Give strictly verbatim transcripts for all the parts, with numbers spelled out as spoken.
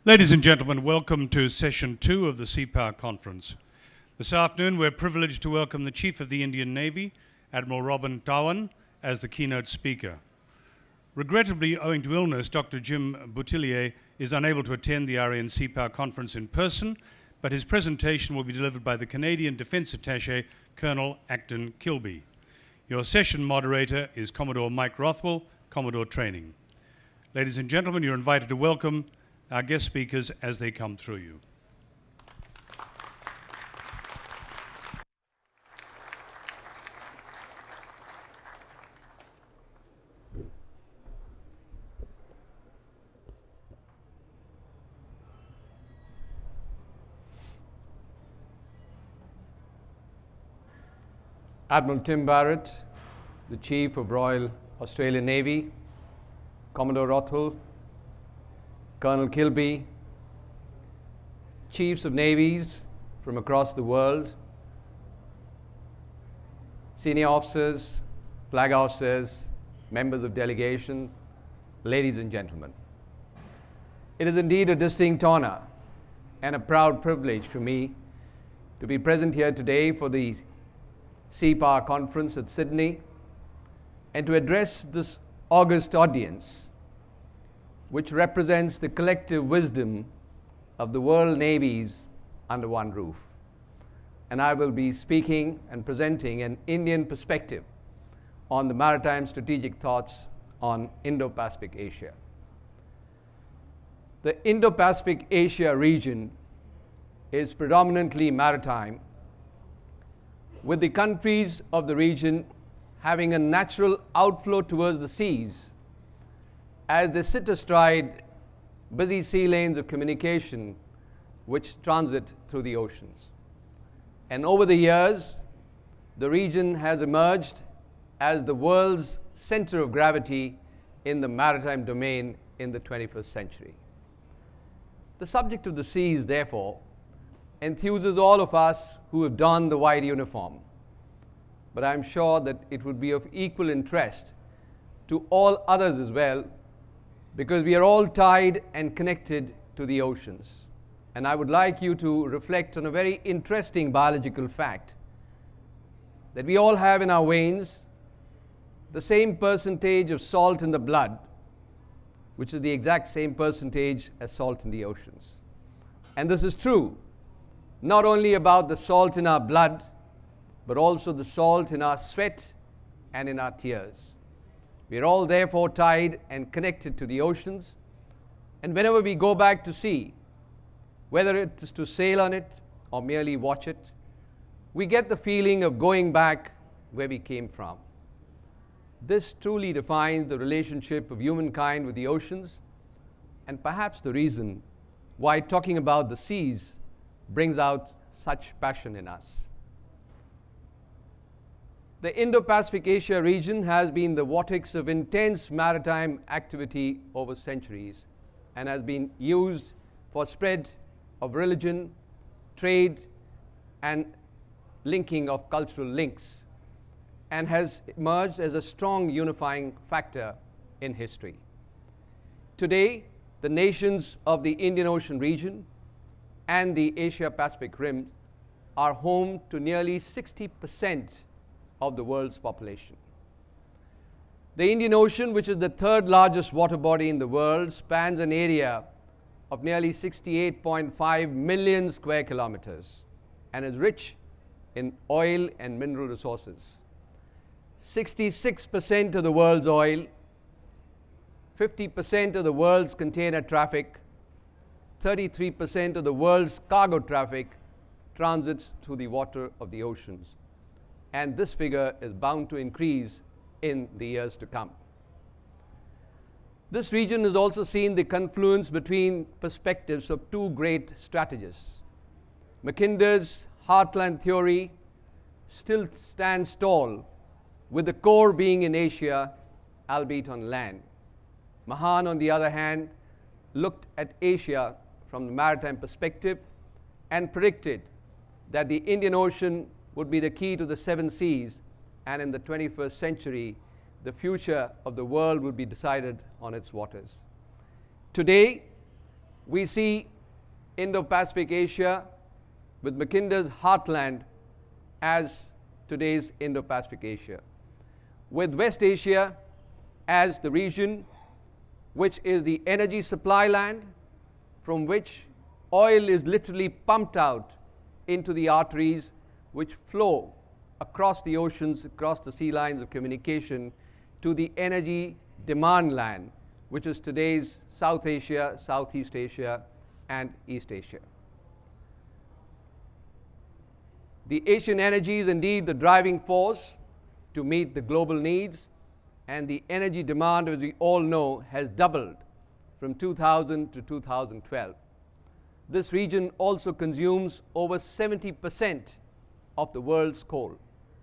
Ladies and gentlemen, welcome to session two of the Seapower Conference. This afternoon, we're privileged to welcome the Chief of the Indian Navy, Admiral Robin Dhawan, as the keynote speaker. Regrettably, owing to illness, Doctor Jim Boutillier is unable to attend the R A N Seapower Conference in person, but his presentation will be delivered by the Canadian Defence Attaché, Colonel Acton Kilby. Your session moderator is Commodore Mike Rothwell, Commodore Training. Ladies and gentlemen, you're invited to welcome our guest speakers as they come through you. Admiral Tim Barrett, the Chief of Royal Australian Navy, Commodore Rothwell, Colonel Kilby, Chiefs of Navies from across the world, senior officers, flag officers, members of delegation, ladies and gentlemen. It is indeed a distinct honor and a proud privilege for me to be present here today for the Seapower Conference at Sydney and to address this august audience, which represents the collective wisdom of the world navies under one roof. And I will be speaking and presenting an Indian perspective on the maritime strategic thoughts on Indo-Pacific Asia. The Indo-Pacific Asia region is predominantly maritime, with the countries of the region having a natural outflow towards the seas as they sit astride busy sea lanes of communication which transit through the oceans. And over the years, the region has emerged as the world's center of gravity in the maritime domain in the twenty-first century. The subject of the seas, therefore, enthuses all of us who have donned the white uniform. But I'm sure that it would be of equal interest to all others as well, because we are all tied and connected to the oceans. And I would like you to reflect on a very interesting biological fact that we all have in our veins the same percentage of salt in the blood, which is the exact same percentage as salt in the oceans. And this is true not only about the salt in our blood, but also the salt in our sweat and in our tears. We are all therefore tied and connected to the oceans, and whenever we go back to sea, whether it is to sail on it or merely watch it, we get the feeling of going back where we came from. This truly defines the relationship of humankind with the oceans, and perhaps the reason why talking about the seas brings out such passion in us. The Indo-Pacific Asia region has been the vortex of intense maritime activity over centuries and has been used for spread of religion, trade, and linking of cultural links, and has emerged as a strong unifying factor in history. Today, the nations of the Indian Ocean region and the Asia-Pacific Rim are home to nearly sixty percent of the world's population. The Indian Ocean, which is the third largest water body in the world, spans an area of nearly sixty-eight point five million square kilometers and is rich in oil and mineral resources. sixty-six percent of the world's oil, fifty percent of the world's container traffic, thirty-three percent of the world's cargo traffic transits through the water of the oceans. And this figure is bound to increase in the years to come. This region has also seen the confluence between perspectives of two great strategists. Mackinder's heartland theory still stands tall, with the core being in Asia, albeit on land. Mahan, on the other hand, looked at Asia from the maritime perspective and predicted that the Indian Ocean would be the key to the seven seas, and in the twenty-first century, the future of the world would be decided on its waters. Today, we see Indo-Pacific Asia with Mackinder's heartland as today's Indo-Pacific Asia, with West Asia as the region which is the energy supply land from which oil is literally pumped out into the arteries which flow across the oceans, across the sea lines of communication to the energy demand land, which is today's South Asia, Southeast Asia, and East Asia. The Asian energy is indeed the driving force to meet the global needs, and the energy demand, as we all know, has doubled from two thousand to two thousand twelve. This region also consumes over seventy percent of the world's coal.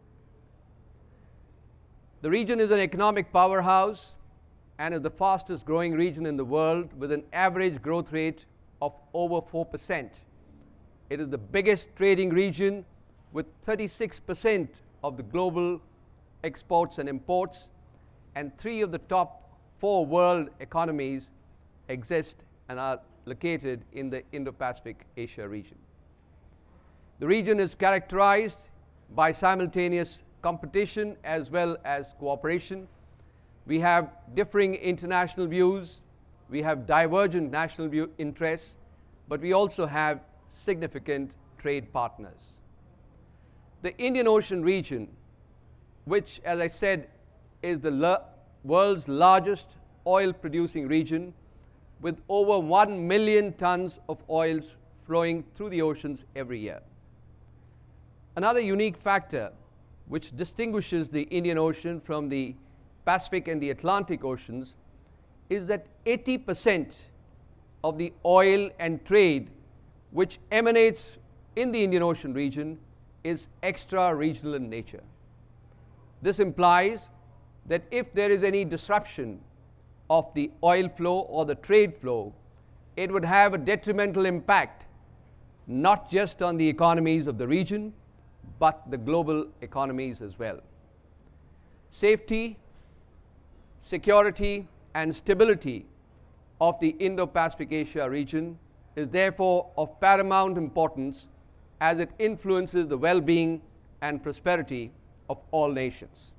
The region is an economic powerhouse and is the fastest growing region in the world with an average growth rate of over four percent. It is the biggest trading region with thirty-six percent of the global exports and imports, and three of the top four world economies exist and are located in the Indo-Pacific Asia region. The region is characterized by simultaneous competition as well as cooperation. We have differing international views, we have divergent national view interests, but we also have significant trade partners. The Indian Ocean region, which, as I said, is the la- world's largest oil-producing region with over one million tons of oil flowing through the oceans every year. Another unique factor which distinguishes the Indian Ocean from the Pacific and the Atlantic Oceans is that eighty percent of the oil and trade which emanates in the Indian Ocean region is extra-regional in nature. This implies that if there is any disruption of the oil flow or the trade flow, it would have a detrimental impact not just on the economies of the region, but the global economies as well. Safety, security, and stability of the Indo-Pacific Asia region is therefore of paramount importance as it influences the well-being and prosperity of all nations.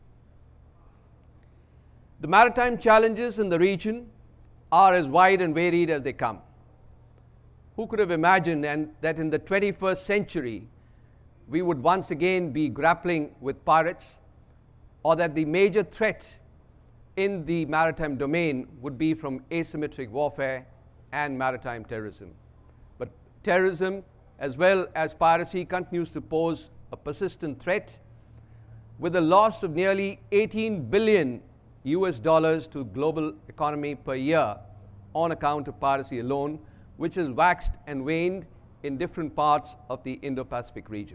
The maritime challenges in the region are as wide and varied as they come. Who could have imagined and that in the twenty-first century we would once again be grappling with pirates, or that the major threat in the maritime domain would be from asymmetric warfare and maritime terrorism. But terrorism as well as piracy continues to pose a persistent threat, with a loss of nearly eighteen billion U S dollars to global economy per year on account of piracy alone, which has waxed and waned in different parts of the Indo-Pacific region.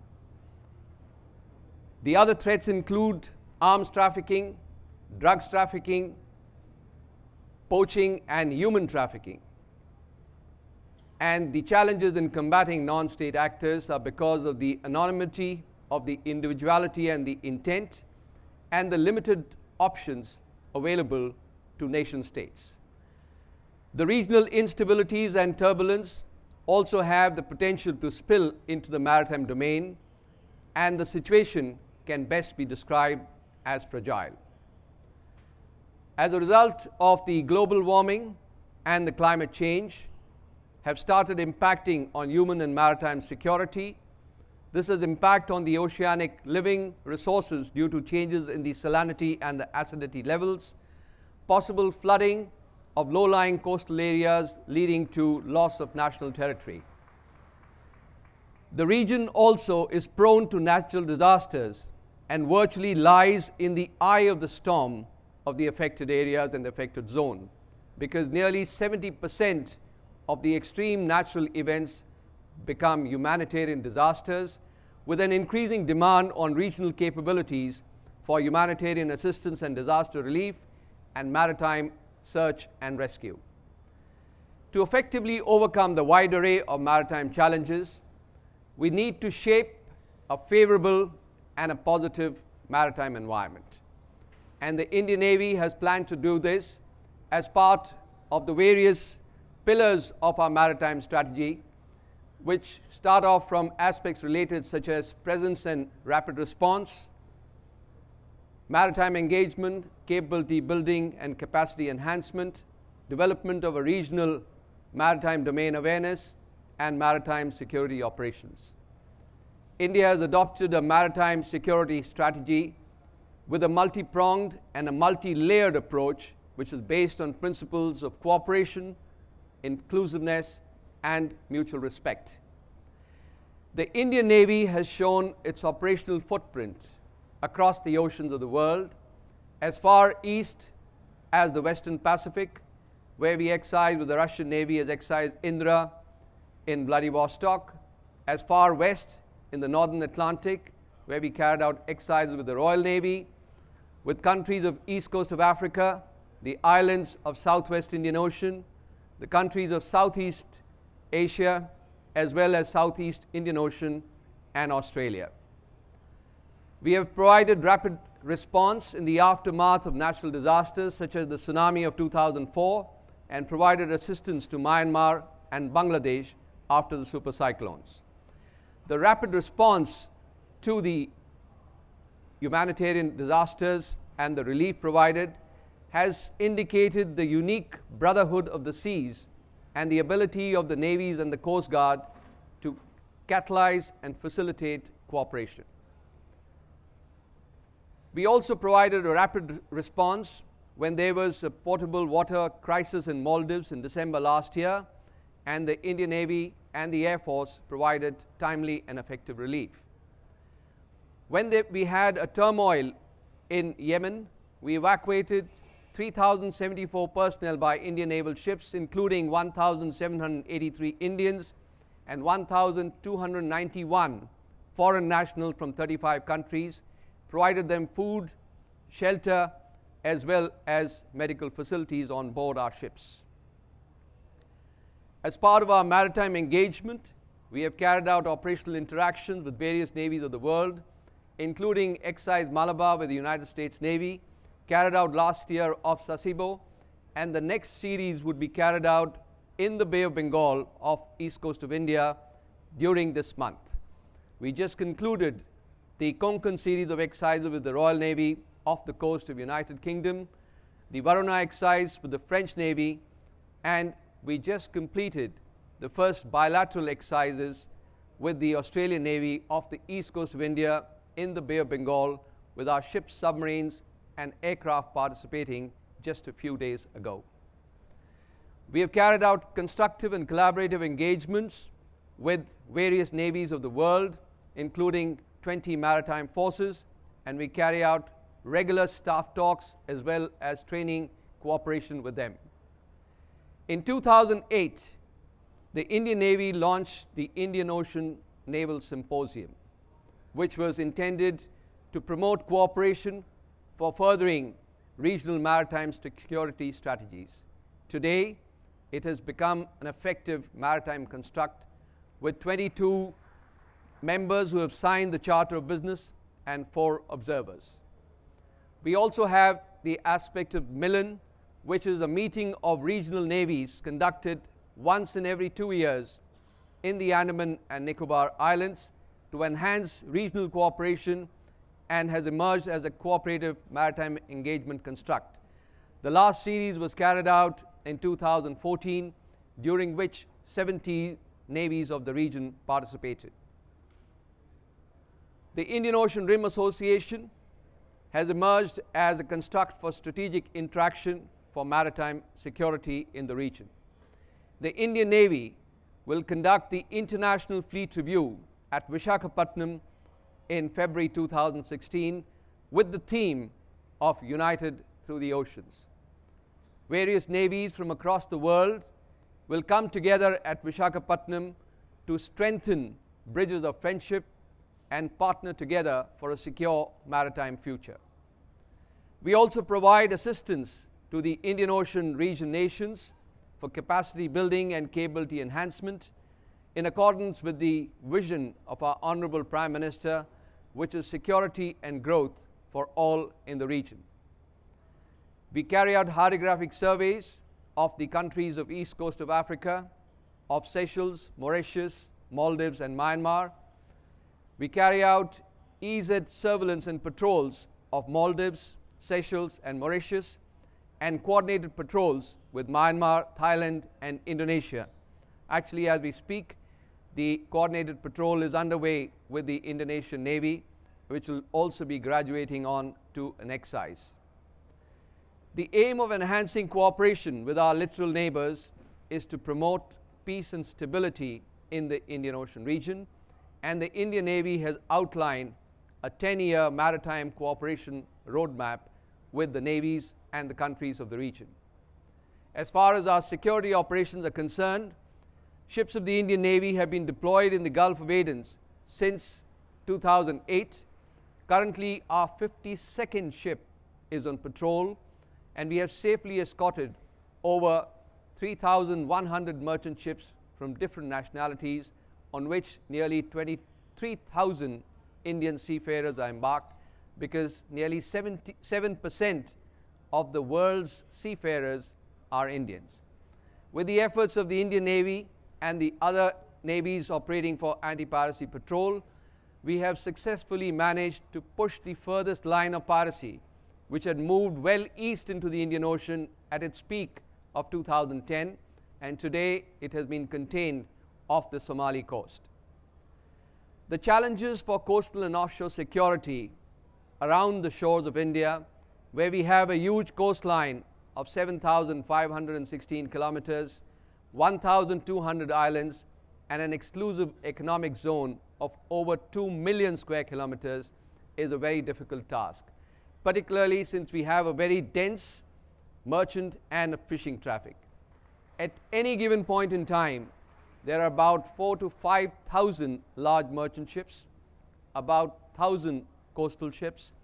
The other threats include arms trafficking, drugs trafficking, poaching, and human trafficking. And the challenges in combating non-state actors are because of the anonymity of the individuality and the intent, and the limited options available to nation states. The regional instabilities and turbulence also have the potential to spill into the maritime domain, and the situation can best be described as fragile. As a result of the global warming and the climate change have started impacting on human and maritime security. This has impact on the oceanic living resources due to changes in the salinity and the acidity levels, possible flooding of low-lying coastal areas leading to loss of national territory. The region also is prone to natural disasters and virtually lies in the eye of the storm of the affected areas and the affected zone, because nearly seventy percent of the extreme natural events become humanitarian disasters, with an increasing demand on regional capabilities for humanitarian assistance and disaster relief and maritime search and rescue. To effectively overcome the wide array of maritime challenges, we need to shape a favorable and a positive maritime environment. And the Indian Navy has planned to do this as part of the various pillars of our maritime strategy, which start off from aspects related such as presence and rapid response, maritime engagement, capability building and capacity enhancement, development of a regional maritime domain awareness, and maritime security operations. India has adopted a maritime security strategy with a multi-pronged and a multi-layered approach, which is based on principles of cooperation, inclusiveness, and mutual respect. The Indian Navy has shown its operational footprint across the oceans of the world, as far east as the Western Pacific, where we exercised with the Russian Navy as exercised Indra in Vladivostok, as far west in the Northern Atlantic, where we carried out exercises with the Royal Navy, with countries of east coast of Africa, the islands of Southwest Indian Ocean, the countries of Southeast Asia, as well as Southeast Indian Ocean and Australia. We have provided rapid response in the aftermath of natural disasters such as the tsunami of two thousand four, and provided assistance to Myanmar and Bangladesh after the super cyclones. The rapid response to the humanitarian disasters and the relief provided has indicated the unique brotherhood of the seas and the ability of the navies and the Coast Guard to catalyze and facilitate cooperation. We also provided a rapid response when there was a potable water crisis in Maldives in December last year, and the Indian Navy and the Air Force provided timely and effective relief. When they, we had a turmoil in Yemen, we evacuated three thousand seventy-four personnel by Indian naval ships, including one thousand seven hundred eighty-three Indians and one thousand two hundred ninety-one foreign nationals from thirty-five countries, provided them food, shelter, as well as medical facilities on board our ships. As part of our maritime engagement, we have carried out operational interactions with various navies of the world, including exercise Malabar with the United States Navy, carried out last year off Sasebo, and the next series would be carried out in the Bay of Bengal off east coast of India during this month. We just concluded the Konkan series of exercises with the Royal Navy off the coast of the United Kingdom, the Varuna exercise with the French Navy, and we just completed the first bilateral exercises with the Australian Navy off the east coast of India in the Bay of Bengal, with our ships, submarines, and aircraft participating just a few days ago. We have carried out constructive and collaborative engagements with various navies of the world, including twenty maritime forces, and we carry out regular staff talks as well as training cooperation with them. In two thousand eight, the Indian Navy launched the Indian Ocean Naval Symposium, which was intended to promote cooperation for furthering regional maritime security strategies. Today, it has become an effective maritime construct with twenty-two members who have signed the Charter of Business and four observers. We also have the aspect of Milan, which is a meeting of regional navies conducted once in every two years in the Andaman and Nicobar Islands to enhance regional cooperation, and has emerged as a cooperative maritime engagement construct. The last series was carried out in two thousand fourteen, during which seventy navies of the region participated. The Indian Ocean Rim Association has emerged as a construct for strategic interaction for maritime security in the region. The Indian Navy will conduct the International Fleet Review at Visakhapatnam in February two thousand sixteen with the theme of United Through the Oceans. Various navies from across the world will come together at Visakhapatnam to strengthen bridges of friendship and partner together for a secure maritime future. We also provide assistance to the Indian Ocean region nations for capacity building and capability enhancement in accordance with the vision of our Honorable Prime Minister, which is security and growth for all in the region. We carry out hydrographic surveys of the countries of East Coast of Africa, of Seychelles, Mauritius, Maldives, and Myanmar. We carry out E Z surveillance and patrols of Maldives, Seychelles, and Mauritius, and coordinated patrols with Myanmar, Thailand, and Indonesia. Actually, as we speak, the coordinated patrol is underway with the Indonesian Navy, which will also be graduating on to an exercise. The aim of enhancing cooperation with our littoral neighbors is to promote peace and stability in the Indian Ocean region, and the Indian Navy has outlined a ten-year maritime cooperation roadmap with the navies and the countries of the region. As far as our security operations are concerned, ships of the Indian Navy have been deployed in the Gulf of Aden since two thousand eight. Currently, our fifty-second ship is on patrol, and we have safely escorted over three thousand one hundred merchant ships from different nationalities, on which nearly twenty-three thousand Indian seafarers are embarked, because nearly seventy-seven percent of the world's seafarers are Indians. With the efforts of the Indian Navy and the other navies operating for anti-piracy patrol, we have successfully managed to push the furthest line of piracy, which had moved well east into the Indian Ocean at its peak of two thousand ten, and today it has been contained off the Somali coast. The challenges for coastal and offshore security around the shores of India, where we have a huge coastline of seven thousand five hundred sixteen kilometers, one thousand two hundred islands, and an exclusive economic zone of over two million square kilometers, is a very difficult task, particularly since we have a very dense merchant and fishing traffic. At any given point in time, there are about four to five thousand large merchant ships, about one thousand coastal ships,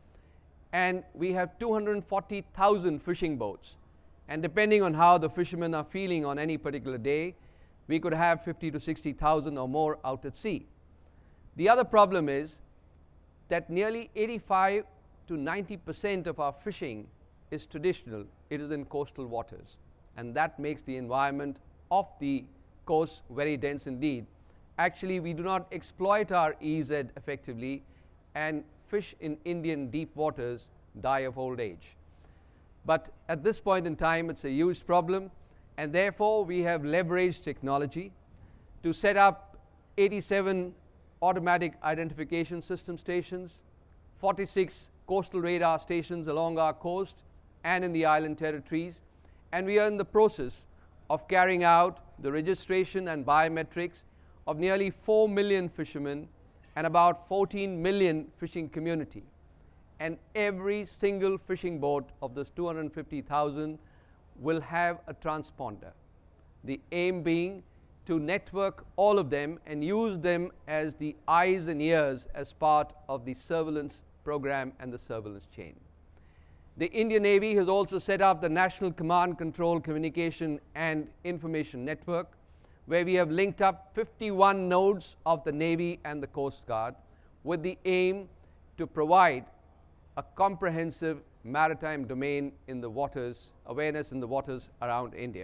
and we have two hundred forty thousand fishing boats. And depending on how the fishermen are feeling on any particular day, we could have fifty to sixty thousand or more out at sea. The other problem is that nearly eighty-five to ninety percent of our fishing is traditional. It is in coastal waters, and that makes the environment of the coast very dense indeed. Actually, we do not exploit our E Z effectively, and fish in Indian deep waters die of old age. But at this point in time, it's a huge problem, and therefore we have leveraged technology to set up eighty-seven automatic identification system stations, forty-six coastal radar stations along our coast and in the island territories, and we are in the process of carrying out the registration and biometrics of nearly four million fishermen and about fourteen million fishing community. And every single fishing boat of this two hundred fifty thousand will have a transponder. The aim being to network all of them and use them as the eyes and ears as part of the surveillance program and the surveillance chain. The Indian Navy has also set up the National Command Control Communication and Information Network, where we have linked up fifty-one nodes of the Navy and the Coast Guard with the aim to provide a comprehensive maritime domain in the waters, awareness in the waters around India.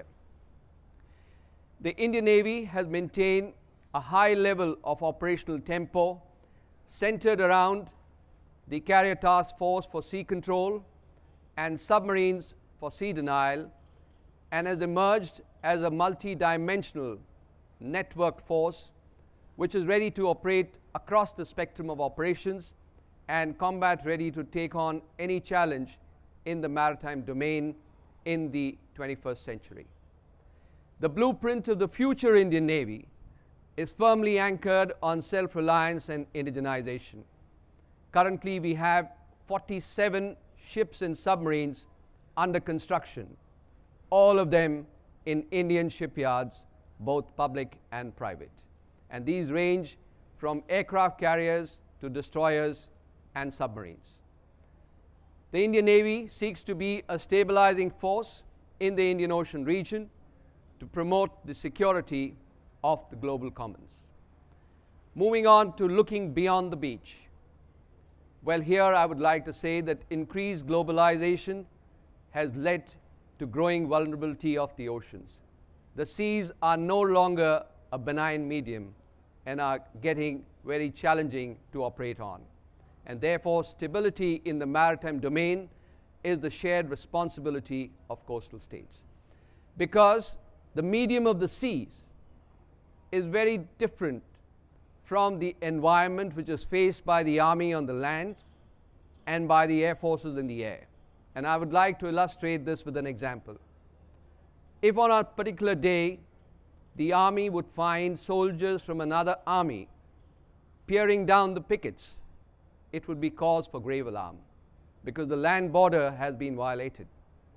The Indian Navy has maintained a high level of operational tempo centered around the Carrier Task Force for Sea Control and submarines for sea denial, and has emerged as a multi-dimensional networked force which is ready to operate across the spectrum of operations and combat ready to take on any challenge in the maritime domain in the twenty-first century. The blueprint of the future Indian Navy is firmly anchored on self-reliance and indigenization. Currently, we have forty-seven ships and submarines under construction, all of them in Indian shipyards, both public and private. And these range from aircraft carriers to destroyers and submarines. The Indian Navy seeks to be a stabilizing force in the Indian Ocean region to promote the security of the global commons. Moving on to looking beyond the beach. Well, here I would like to say that increased globalization has led to growing vulnerability of the oceans. The seas are no longer a benign medium and are getting very challenging to operate on. And therefore, stability in the maritime domain is the shared responsibility of coastal states. Because the medium of the seas is very different from the environment which is faced by the Army on the land and by the air forces in the air. And I would like to illustrate this with an example. If on a particular day the Army would find soldiers from another army peering down the pickets, it would be cause for grave alarm because the land border has been violated.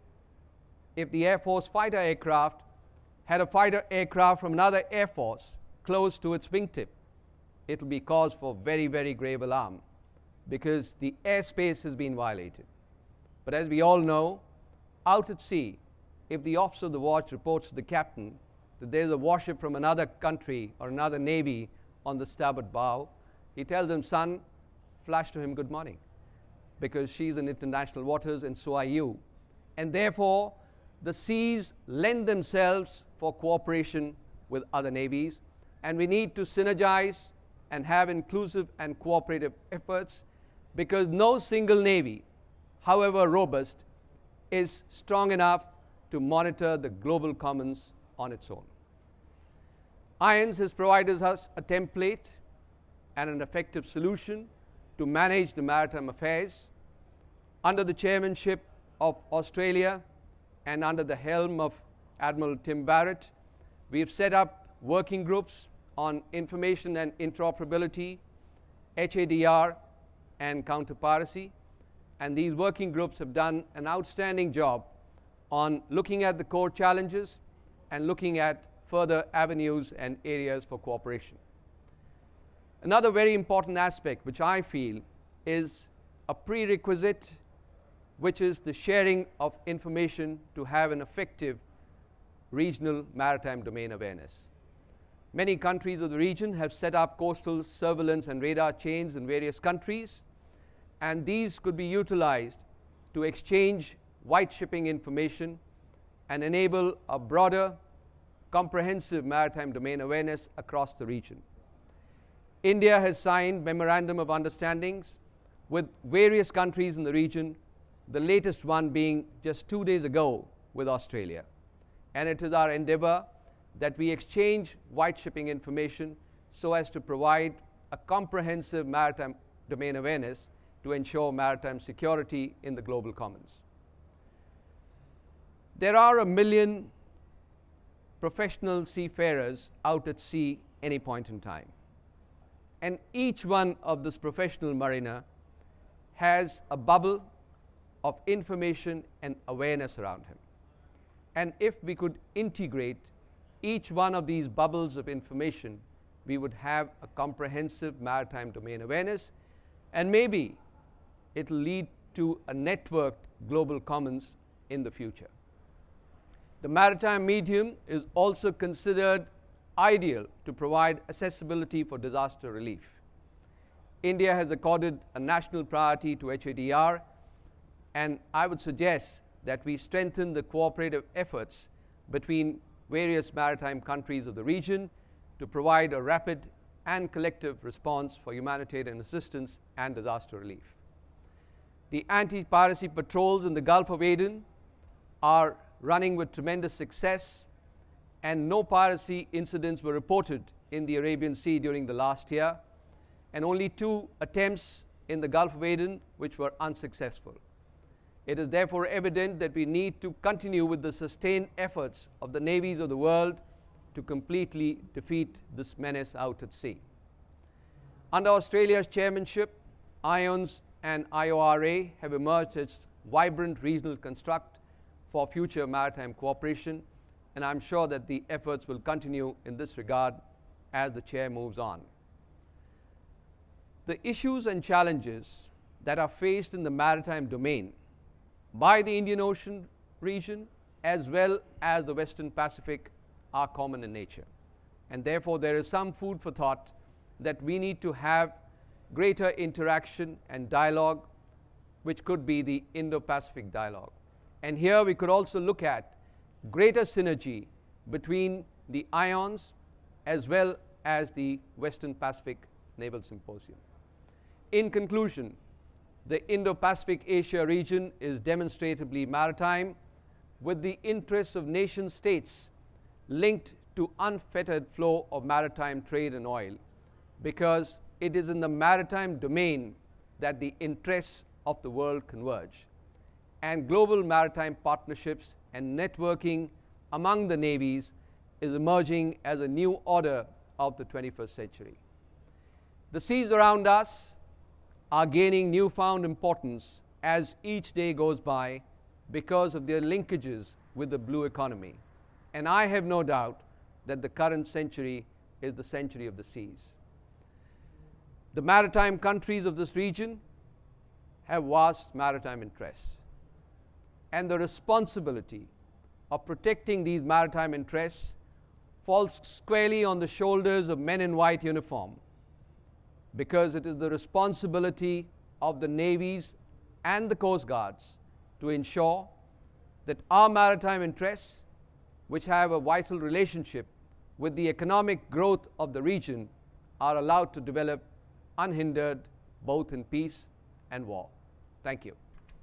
If the Air Force fighter aircraft had a fighter aircraft from another Air Force close to its wingtip, it will be cause for very, very grave alarm because the airspace has been violated. But as we all know, out at sea, if the officer of the watch reports to the captain that there's a warship from another country or another navy on the starboard bow, he tells him, son, flash to him good morning, because she's in international waters and so are you. And therefore, the seas lend themselves for cooperation with other navies, and we need to synergize and have inclusive and cooperative efforts, because no single navy, however robust, is strong enough to monitor the global commons on its own. IONS has provided us a template and an effective solution to manage the maritime affairs. Under the chairmanship of Australia and under the helm of Admiral Tim Barrett, we have set up working groups on information and interoperability, H A D R, and counter-piracy. And these working groups have done an outstanding job on looking at the core challenges and looking at further avenues and areas for cooperation. Another very important aspect which I feel is a prerequisite, which is the sharing of information to have an effective regional maritime domain awareness. Many countries of the region have set up coastal surveillance and radar chains in various countries, and these could be utilized to exchange white shipping information and enable a broader, comprehensive maritime domain awareness across the region. India has signed memorandum of understandings with various countries in the region, the latest one being just two days ago with Australia. And it is our endeavor that we exchange white shipping information so as to provide a comprehensive maritime domain awareness to ensure maritime security in the global commons. There are a million professional seafarers out at sea any point in time. And each one of this professional mariner has a bubble of information and awareness around him. And if we could integrate each one of these bubbles of information, we would have a comprehensive maritime domain awareness, and maybe it will lead to a networked global commons in the future. The maritime medium is also considered ideal to provide accessibility for disaster relief. India has accorded a national priority to H A D R, and I would suggest that we strengthen the cooperative efforts between various maritime countries of the region to provide a rapid and collective response for humanitarian assistance and disaster relief. The anti-piracy patrols in the Gulf of Aden are running with tremendous success, and no piracy incidents were reported in the Arabian Sea during the last year, and only two attempts in the Gulf of Aden which were unsuccessful. It is therefore evident that we need to continue with the sustained efforts of the navies of the world to completely defeat this menace out at sea. Under Australia's chairmanship, IONS and I O R A have emerged as vibrant regional construct for future maritime cooperation, and I'm sure that the efforts will continue in this regard as the chair moves on. The issues and challenges that are faced in the maritime domain by the Indian Ocean region as well as the Western Pacific are common in nature, and therefore there is some food for thought that we need to have greater interaction and dialogue, which could be the Indo-Pacific dialogue. And here we could also look at greater synergy between the IONS as well as the Western Pacific Naval Symposium. In conclusion, the Indo-Pacific Asia region is demonstrably maritime, with the interests of nation states linked to unfettered flow of maritime trade and oil, because it is in the maritime domain that the interests of the world converge. And global maritime partnerships and networking among the navies is emerging as a new order of the twenty-first century. The seas around us are gaining newfound importance as each day goes by because of their linkages with the blue economy. And I have no doubt that the current century is the century of the seas. The maritime countries of this region have vast maritime interests, and the responsibility of protecting these maritime interests falls squarely on the shoulders of men in white uniform, because it is the responsibility of the navies and the coast guards to ensure that our maritime interests, which have a vital relationship with the economic growth of the region, are allowed to develop unhindered both in peace and war. Thank you.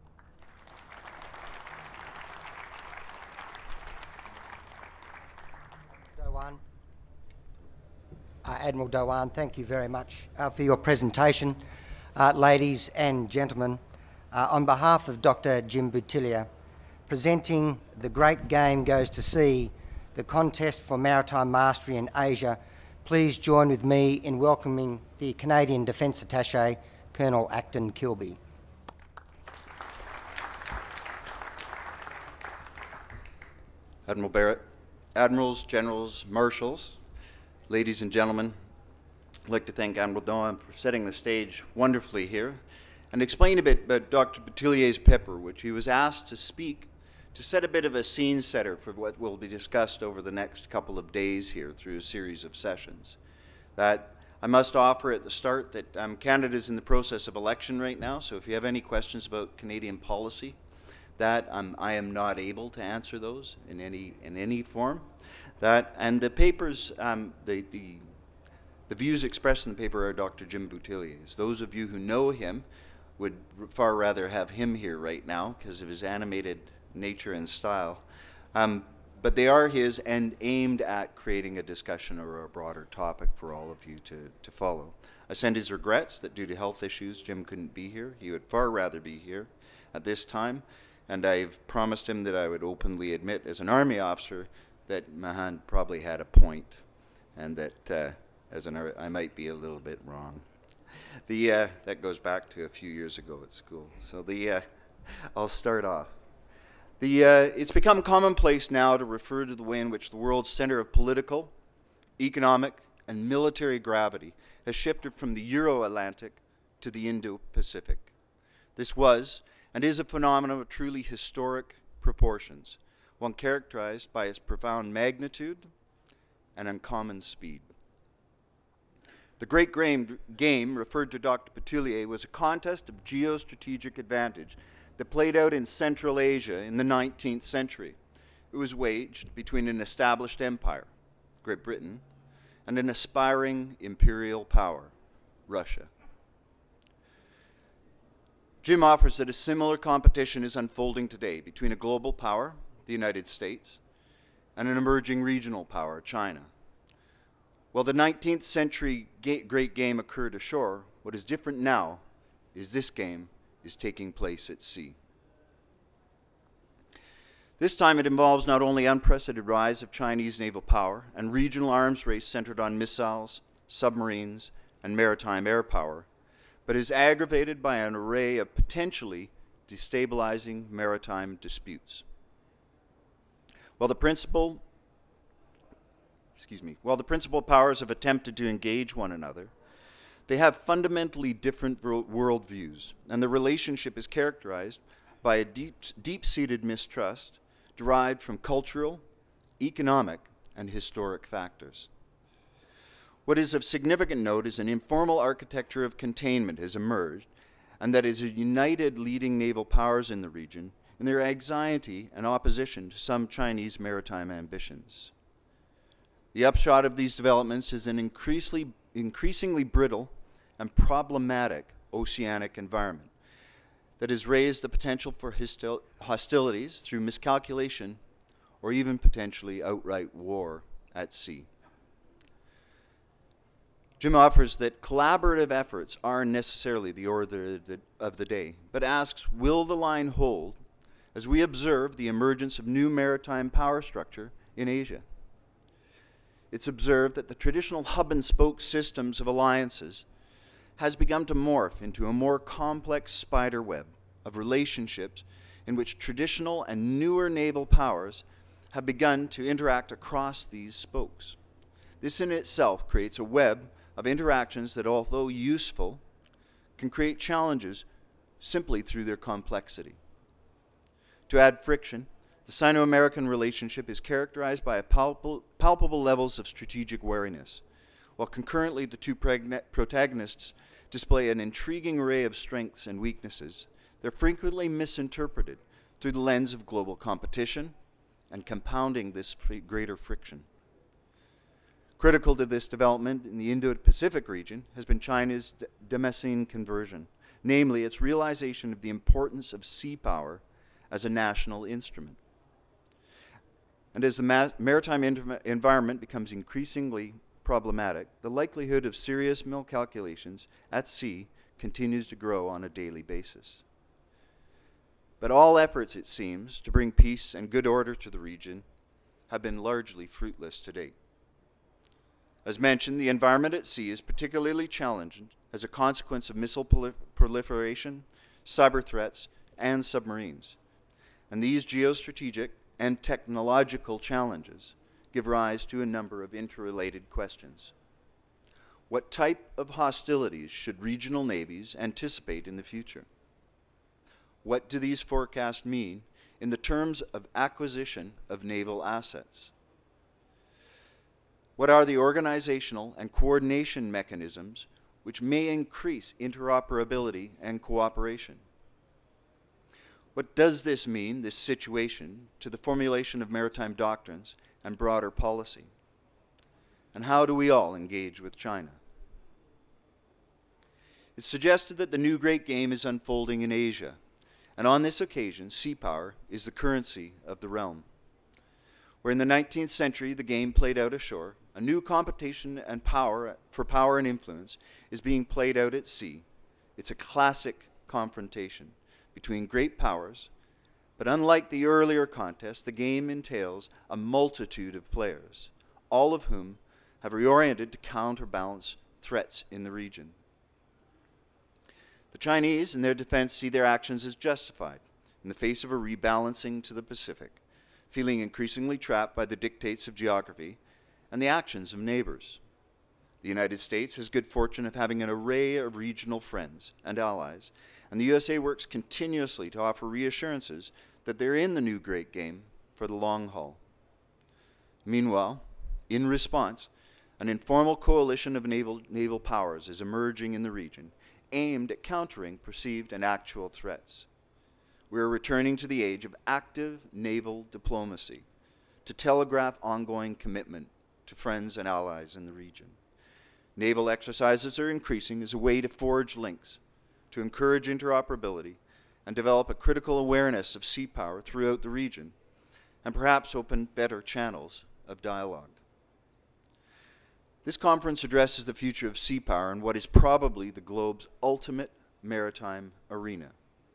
Dowan. Uh, Admiral Dowan, thank you very much uh, for your presentation. Uh, ladies and gentlemen, uh, on behalf of Doctor Jim Boutillier, presenting The Great Game Goes to Sea, the contest for maritime mastery in Asia, please join with me in welcoming the Canadian Defence Attaché, Colonel Acton Kilby. Admiral Barrett, Admirals, Generals, Marshals, ladies and gentlemen, I'd like to thank Admiral Dowan for setting the stage wonderfully here and explain a bit about Doctor Boutillier's paper, which he was asked to speak to set a bit of a scene setter for what will be discussed over the next couple of days here through a series of sessions. That I must offer at the start that um, Canada is in the process of election right now, so if you have any questions about Canadian policy, that um, I am not able to answer those in any in any form. That and the papers, um, the, the the views expressed in the paper are Doctor Jim Boutillier's. Those of you who know him would far rather have him here right now because of his animated nature and style. Um, but they are his and aimed at creating a discussion or a broader topic for all of you to, to follow. I send his regrets that due to health issues, Jim couldn't be here. He would far rather be here at this time. And I've promised him that I would openly admit as an Army officer that Mahan probably had a point and that uh, as an I might be a little bit wrong. The, uh, that goes back to a few years ago at school. So the, uh, I'll start off. The, uh, it's become commonplace now to refer to the way in which the world's center of political, economic, and military gravity has shifted from the Euro-Atlantic to the Indo-Pacific. This was and is a phenomenon of truly historic proportions, one characterized by its profound magnitude and uncommon speed. The Great Game referred to Doctor Boutillier was a contest of geostrategic advantage that played out in Central Asia in the nineteenth century. It was waged between an established empire, Great Britain, and an aspiring imperial power, Russia. Jim offers that a similar competition is unfolding today between a global power, the United States, and an emerging regional power, China. While the nineteenth century ga- Great Game occurred ashore, what is different now is this game is taking place at sea. This time it involves not only unprecedented rise of Chinese naval power and regional arms race centered on missiles, submarines, and maritime air power, but is aggravated by an array of potentially destabilizing maritime disputes. While the principal, excuse me, while the principal powers have attempted to engage one another, they have fundamentally different worldviews, and the relationship is characterized by a deep, deep-seated mistrust derived from cultural, economic, and historic factors. What is of significant note is an informal architecture of containment has emerged, and that is a united leading naval powers in the region in their anxiety and opposition to some Chinese maritime ambitions. The upshot of these developments is an increasingly, increasingly brittle and problematic oceanic environment that has raised the potential for hostil hostilities through miscalculation or even potentially outright war at sea. Jim offers that collaborative efforts aren't necessarily the order of the day, but asks, will the line hold as we observe the emergence of new maritime power structure in Asia? It's observed that the traditional hub and spoke systems of alliances has begun to morph into a more complex spider web of relationships in which traditional and newer naval powers have begun to interact across these spokes. This in itself creates a web of interactions that, although useful, can create challenges simply through their complexity. To add friction, the Sino-American relationship is characterized by a palpable, palpable levels of strategic wariness, while concurrently the two protagonists display an intriguing array of strengths and weaknesses. They're frequently misinterpreted through the lens of global competition and compounding this greater friction. Critical to this development in the Indo-Pacific region has been China's Damascene conversion, namely its realization of the importance of sea power as a national instrument. And as the ma maritime environment becomes increasingly problematic, the likelihood of serious miscalculations at sea continues to grow on a daily basis. But all efforts, it seems, to bring peace and good order to the region have been largely fruitless to date. As mentioned, the environment at sea is particularly challenging as a consequence of missile prol proliferation, cyber threats, and submarines. And these geostrategic and technological challenges give rise to a number of interrelated questions. What type of hostilities should regional navies anticipate in the future? What do these forecasts mean in the terms of acquisition of naval assets? What are the organizational and coordination mechanisms which may increase interoperability and cooperation? What does this mean, this situation, to the formulation of maritime doctrines and broader policy? And how do we all engage with China? It's suggested that the new great game is unfolding in Asia, and on this occasion, sea power is the currency of the realm. Where in the nineteenth century the game played out ashore, a new competition and power for power and influence is being played out at sea. It's a classic confrontation between great powers, but unlike the earlier contest, the game entails a multitude of players, all of whom have reoriented to counterbalance threats in the region. The Chinese, in their defense, see their actions as justified in the face of a rebalancing to the Pacific, feeling increasingly trapped by the dictates of geography and the actions of neighbors. The United States has good fortune of having an array of regional friends and allies, and the U S A works continuously to offer reassurances that they're in the new great game for the long haul. Meanwhile, in response, an informal coalition of naval, naval powers is emerging in the region, aimed at countering perceived and actual threats. We are returning to the age of active naval diplomacy to telegraph ongoing commitment to friends and allies in the region. Naval exercises are increasing as a way to forge links, to encourage interoperability, and develop a critical awareness of sea power throughout the region, and perhaps open better channels of dialogue. This conference addresses the future of sea power in what is probably the globe's ultimate maritime arena.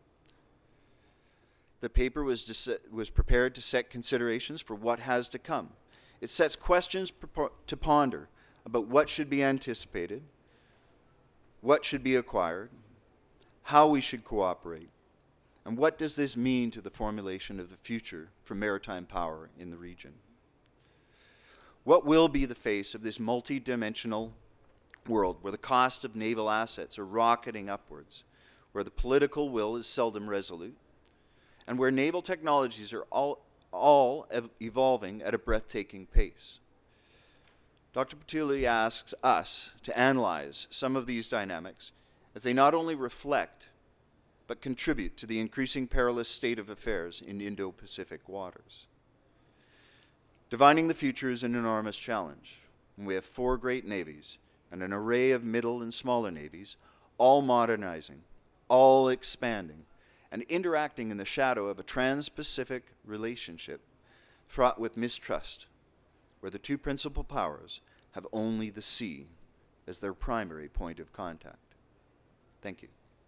The paper was, was prepared to set considerations for what has to come. It sets questions to ponder about what should be anticipated, what should be acquired, how we should cooperate, and what does this mean to the formulation of the future for maritime power in the region. What will be the face of this multi-dimensional world where the cost of naval assets are rocketing upwards, where the political will is seldom resolute, and where naval technologies are all, all ev evolving at a breathtaking pace? Doctor Buttilia asks us to analyze some of these dynamics as they not only reflect but contribute to the increasing perilous state of affairs in Indo-Pacific waters. Divining the future is an enormous challenge, and we have four great navies and an array of middle and smaller navies, all modernizing, all expanding, and interacting in the shadow of a trans-Pacific relationship fraught with mistrust, where the two principal powers have only the sea as their primary point of contact. Thank you.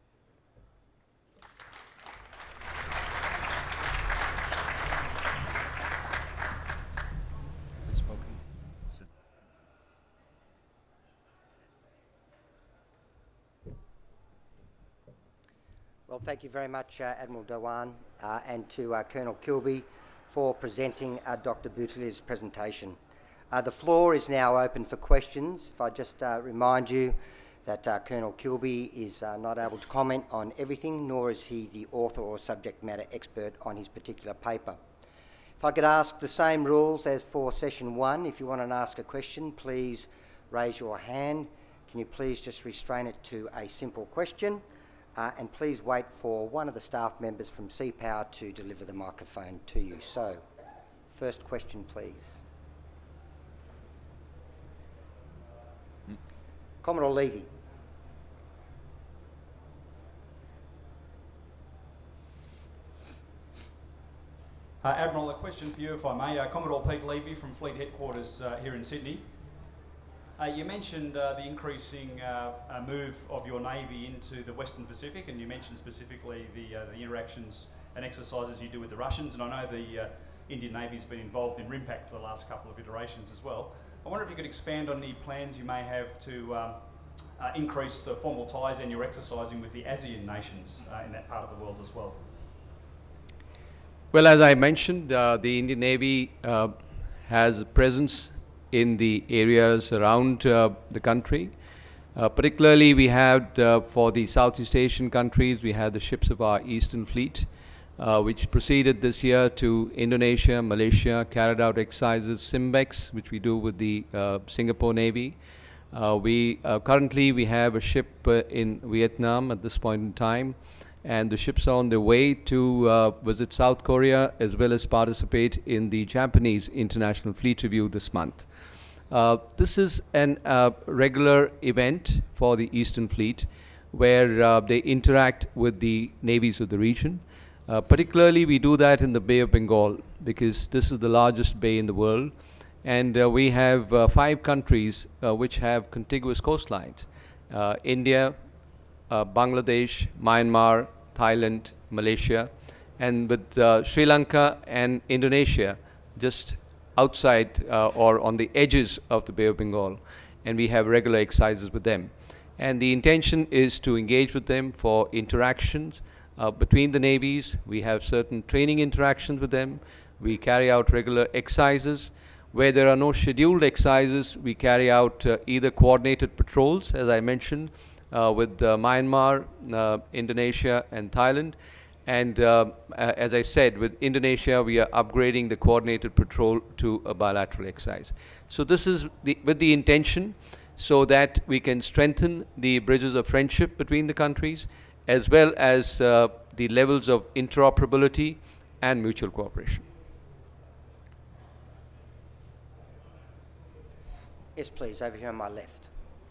Well, thank you very much, uh, Admiral Dhawan, uh, and to uh, Colonel Kilby for presenting uh, Doctor Boutilia's presentation. Uh, the floor is now open for questions. If I just uh, remind you that uh, Colonel Kilby is uh, not able to comment on everything, nor is he the author or subject matter expert on his particular paper. If I could ask the same rules as for session one, if you want to ask a question, please raise your hand. Can you please just restrain it to a simple question? Uh, and please wait for one of the staff members from Seapower to deliver the microphone to you. So, first question, please. Mm. Commodore Levy. Uh, Admiral, a question for you, if I may. Uh, Commodore Pete Levy from Fleet Headquarters uh, here in Sydney. Uh, you mentioned uh, the increasing uh, uh, move of your Navy into the Western Pacific, and you mentioned specifically the, uh, the interactions and exercises you do with the Russians, and I know the uh, Indian Navy's been involved in RIMPAC for the last couple of iterations as well. I wonder if you could expand on any plans you may have to um, uh, increase the formal ties and your exercising with the ASEAN nations uh, in that part of the world as well. Well, as I mentioned, uh, the Indian Navy uh, has a presence in the areas around uh, the country. Uh, particularly, we had uh, for the Southeast Asian countries, we had the ships of our Eastern Fleet, uh, which proceeded this year to Indonesia, Malaysia, carried out exercises, SIMBEX, which we do with the uh, Singapore Navy. Uh, we uh, currently we have a ship uh, in Vietnam at this point in time, and the ships are on their way to uh, visit South Korea as well as participate in the Japanese International Fleet Review this month. Uh, this is an uh, regular event for the Eastern Fleet where uh, they interact with the navies of the region. Uh, particularly, we do that in the Bay of Bengal because this is the largest bay in the world, and uh, we have uh, five countries uh, which have contiguous coastlines. Uh, India, uh, Bangladesh, Myanmar, Thailand, Malaysia, and with uh, Sri Lanka and Indonesia just outside uh, or on the edges of the Bay of Bengal, and we have regular exercises with them. And the intention is to engage with them for interactions uh, between the navies. We have certain training interactions with them. We carry out regular exercises. Where there are no scheduled exercises, we carry out uh, either coordinated patrols, as I mentioned, uh, with uh, Myanmar, uh, Indonesia, and Thailand. And uh, uh, as I said, with Indonesia, we are upgrading the coordinated patrol to a bilateral exercise. So this is the, with the intention so that we can strengthen the bridges of friendship between the countries, as well as uh, the levels of interoperability and mutual cooperation. Yes, please, over here on my left.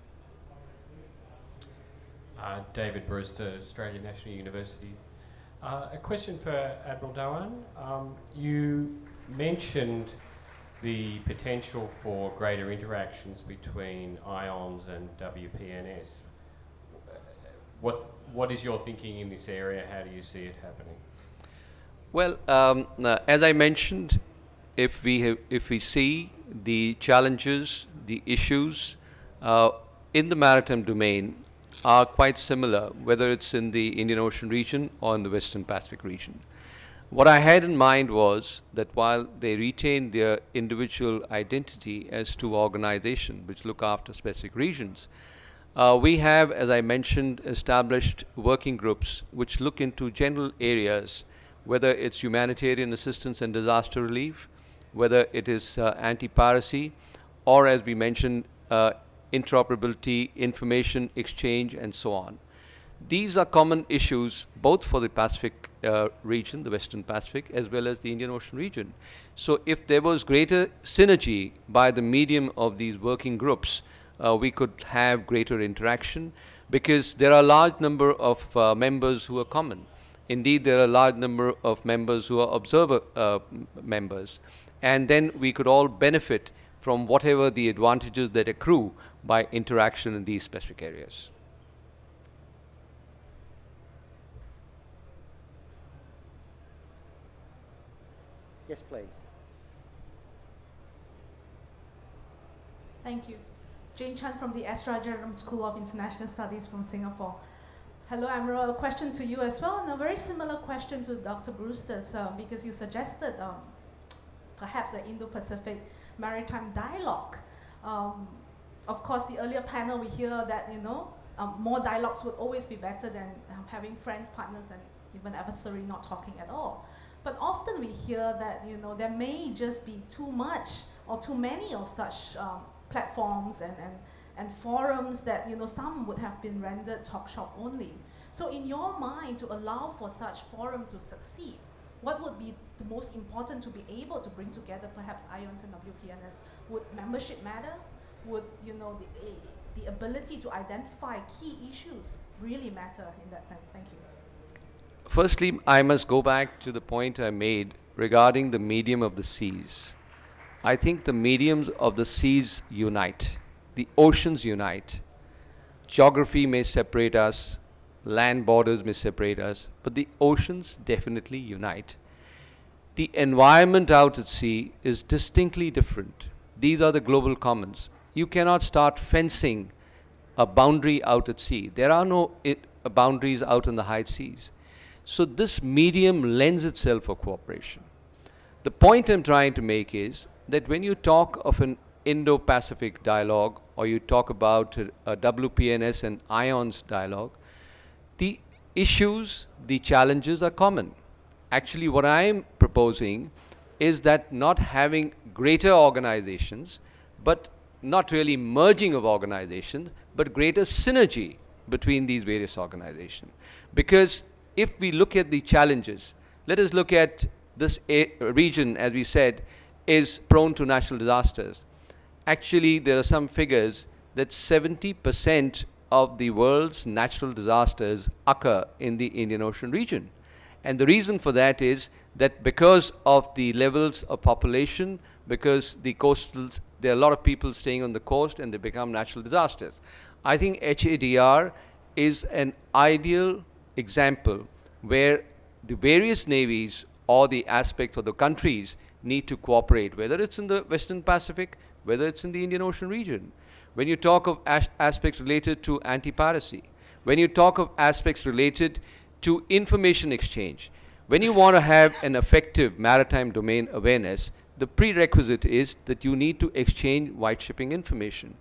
Uh, David Brewster, Australian National University. Uh, a question for Admiral Dhawan. Um, you mentioned the potential for greater interactions between IONS and W P N S. What, what is your thinking in this area? How do you see it happening? Well, um, uh, as I mentioned, if we, have, if we see the challenges, the issues uh, in the maritime domain are quite similar, whether it's in the Indian Ocean region or in the Western Pacific region. What I had in mind was that while they retain their individual identity as two organizations which look after specific regions, uh, we have, as I mentioned, established working groups which look into general areas, whether it's humanitarian assistance and disaster relief, whether it is uh, anti-piracy, or as we mentioned, uh, interoperability, information exchange, and so on. These are common issues both for the Pacific uh, region, the Western Pacific, as well as the Indian Ocean region. So if there was greater synergy by the medium of these working groups, uh, we could have greater interaction, because there are a large number of uh, members who are common. Indeed, there are a large number of members who are observer uh, members. And then we could all benefit from whatever the advantages that accrue by interaction in these specific areas. Yes, please. Thank you. Jane Chan from the S. Rajaram School of International Studies from Singapore. Hello, Admiral. A question to you as well, and a very similar question to Doctor Brewster's, uh, because you suggested um, perhaps an Indo-Pacific maritime dialogue. Um, of course, the earlier panel, we hear that, you know, um, more dialogues would always be better than um, having friends, partners, and even adversary not talking at all. But often we hear that, you know, there may just be too much or too many of such um, platforms and, and, and forums that, you know, some would have been rendered talk shop only. So in your mind, to allow for such forum to succeed, what would be the most important to be able to bring together perhaps I O N S and W P N S? Would membership matter? Would, you know, the, the ability to identify key issues really matter in that sense? Thank you. Firstly, I must go back to the point I made regarding the medium of the seas. I think the mediums of the seas unite. The oceans unite. Geography may separate us, land borders may separate us, but the oceans definitely unite. The environment out at sea is distinctly different. These are the global commons. You cannot start fencing a boundary out at sea. There are no it, uh, boundaries out in the high seas. So this medium lends itself for cooperation. The point I'm trying to make is that when you talk of an Indo-Pacific dialogue, or you talk about a, a W P N S and I O N S dialogue, the issues, the challenges are common. Actually, what I'm proposing is that not having greater organizations, but not really merging of organizations, but greater synergy between these various organizations. Because if we look at the challenges, let us look at this region, as we said, is prone to natural disasters. Actually, there are some figures that seventy percent of the world's natural disasters occur in the Indian Ocean region. And the reason for that is that because of the levels of population, because the coastals, there are a lot of people staying on the coast and they become natural disasters. I think H A D R is an ideal example where the various navies or the aspects of the countries need to cooperate, whether it's in the Western Pacific, whether it's in the Indian Ocean region. When you talk of as aspects related to anti-piracy, when you talk of aspects related to information exchange, when you want to have an effective maritime domain awareness, the prerequisite is that you need to exchange white shipping information.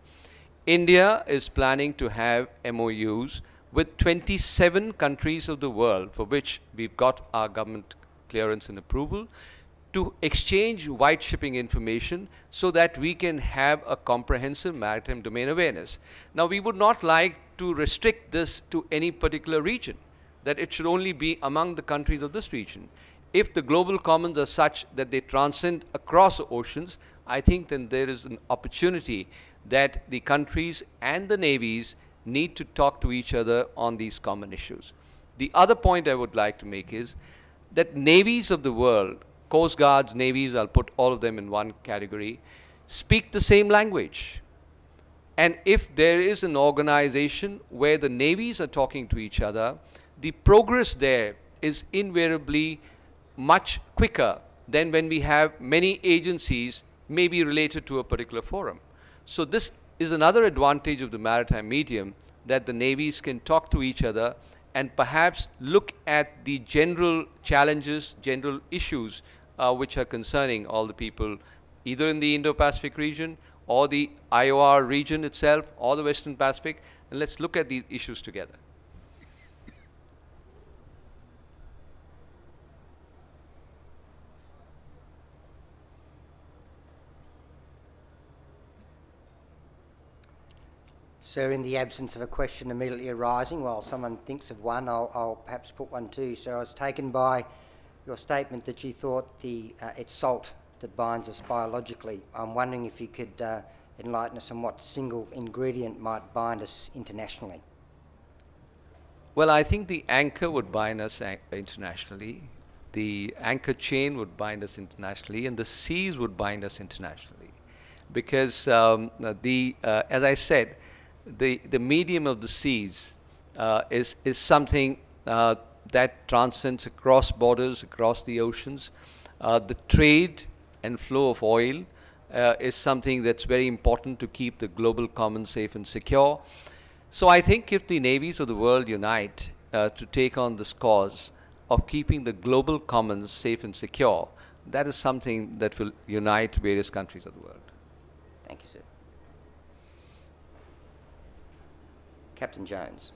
India is planning to have M O Us with twenty-seven countries of the world, for which we've got our government clearance and approval, to exchange white shipping information so that we can have a comprehensive maritime domain awareness. Now, we would not like to restrict this to any particular region, that it should only be among the countries of this region. If the global commons are such that they transcend across oceans, I think then there is an opportunity that the countries and the navies need to talk to each other on these common issues. The other point I would like to make is that navies of the world, coast guards, navies, I'll put all of them in one category, speak the same language. And if there is an organization where the navies are talking to each other, the progress there is invariably much quicker than when we have many agencies maybe related to a particular forum. So this is another advantage of the maritime medium, that the navies can talk to each other and perhaps look at the general challenges, general issues uh, which are concerning all the people, either in the Indo-Pacific region or the I O R region itself or the Western Pacific, and let's look at these issues together. Sir, in the absence of a question immediately arising, while someone thinks of one, I'll, I'll perhaps put one too. So I was taken by your statement that you thought the, uh, it's salt that binds us biologically. I'm wondering if you could uh, enlighten us on what single ingredient might bind us internationally. Well, I think the anchor would bind us internationally. The anchor chain would bind us internationally, and the seas would bind us internationally. Because um, the, uh, as I said, the, the medium of the seas uh, is, is something uh, that transcends across borders, across the oceans. Uh, the trade and flow of oil uh, is something that's very important to keep the global commons safe and secure. So I think if the navies of the world unite uh, to take on this cause of keeping the global commons safe and secure, that is something that will unite various countries of the world. Thank you, sir. Captain Jones.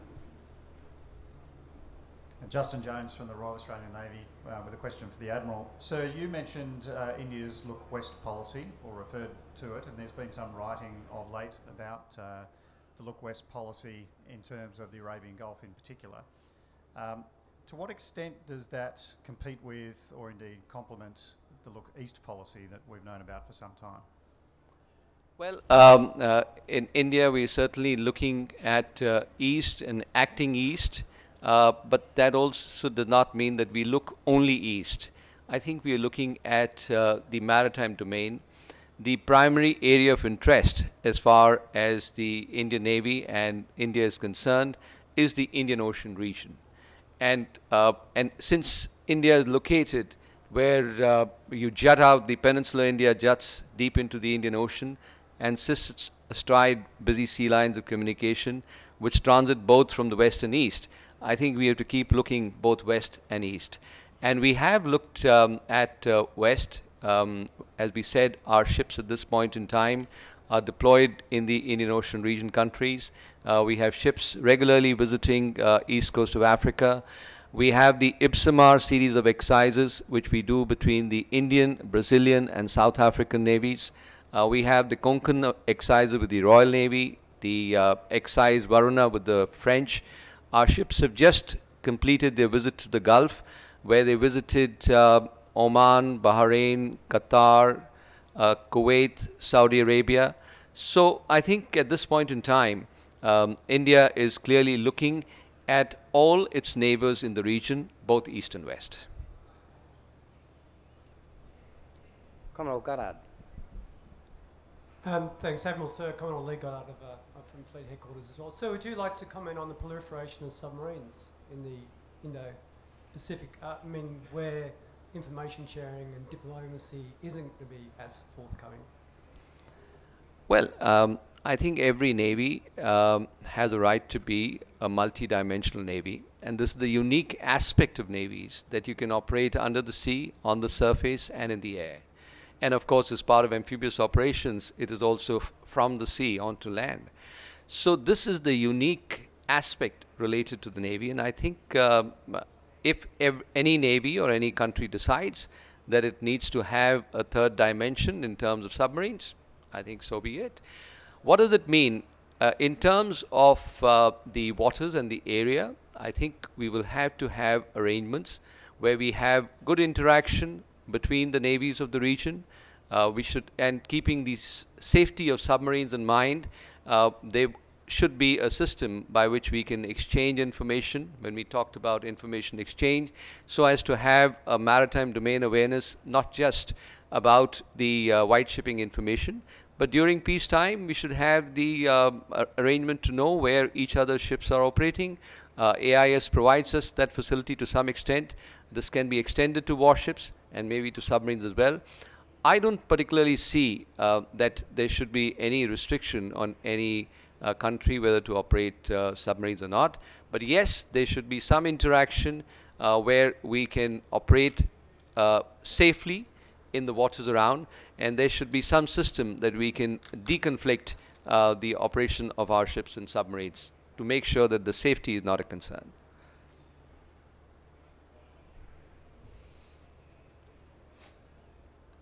Justin Jones from the Royal Australian Navy uh, with a question for the Admiral. So you mentioned uh, India's Look West policy, or referred to it, and there's been some writing of late about uh, the Look West policy in terms of the Arabian Gulf in particular. Um, to what extent does that compete with, or indeed complement, the Look East policy that we've known about for some time? Well, um, uh, in India, we're certainly looking at uh, East and acting East, uh, but that also does not mean that we look only East. I think we are looking at uh, the maritime domain. The primary area of interest as far as the Indian Navy and India is concerned is the Indian Ocean region. And, uh, and since India is located where uh, you jut out, the Peninsula India juts deep into the Indian Ocean and sits astride busy sea lines of communication which transit both from the west and east, I think we have to keep looking both west and east. And we have looked um, at uh, west. Um, as we said, our ships at this point in time are deployed in the Indian Ocean region countries. Uh, we have ships regularly visiting uh, east coast of Africa. We have the Ipsamar series of exercises which we do between the Indian, Brazilian and South African navies. Uh, we have the Konkan exercises with the Royal Navy, the uh, exercise Varuna with the French. Our ships have just completed their visit to the Gulf, where they visited uh, Oman, Bahrain, Qatar, uh, Kuwait, Saudi Arabia. So I think at this point in time, um, India is clearly looking at all its neighbors in the region, both east and west. Commodore Goddard. Um, thanks, Admiral Sir. Commodore Lee Goddard of, uh, from Fleet Headquarters as well. Sir, would you like to comment on the proliferation of submarines in the Indo-Pacific? Uh, I mean, where information sharing and diplomacy isn't going to be as forthcoming? Well, um, I think every navy um, has a right to be a multi-dimensional navy, and this is the unique aspect of navies, that you can operate under the sea, on the surface and in the air. And of course, as part of amphibious operations, it is also f from the sea onto land. So this is the unique aspect related to the Navy, and I think uh, if ev any Navy or any country decides that it needs to have a third dimension in terms of submarines, I think so be it. What does it mean? Uh, in terms of uh, the waters and the area, I think we will have to have arrangements where we have good interaction between the navies of the region. Uh, we should, and keeping the s safety of submarines in mind, uh, there should be a system by which we can exchange information, when we talked about information exchange, so as to have a maritime domain awareness, not just about the uh, white shipping information, but during peacetime we should have the uh, arrangement to know where each other's ships are operating. Uh, A I S provides us that facility to some extent. This can be extended to warships and maybe to submarines as well. I don't particularly see uh, that there should be any restriction on any uh, country whether to operate uh, submarines or not. But yes, there should be some interaction uh, where we can operate uh, safely in the waters around, and there should be some system that we can deconflict uh, the operation of our ships and submarines to make sure that the safety is not a concern.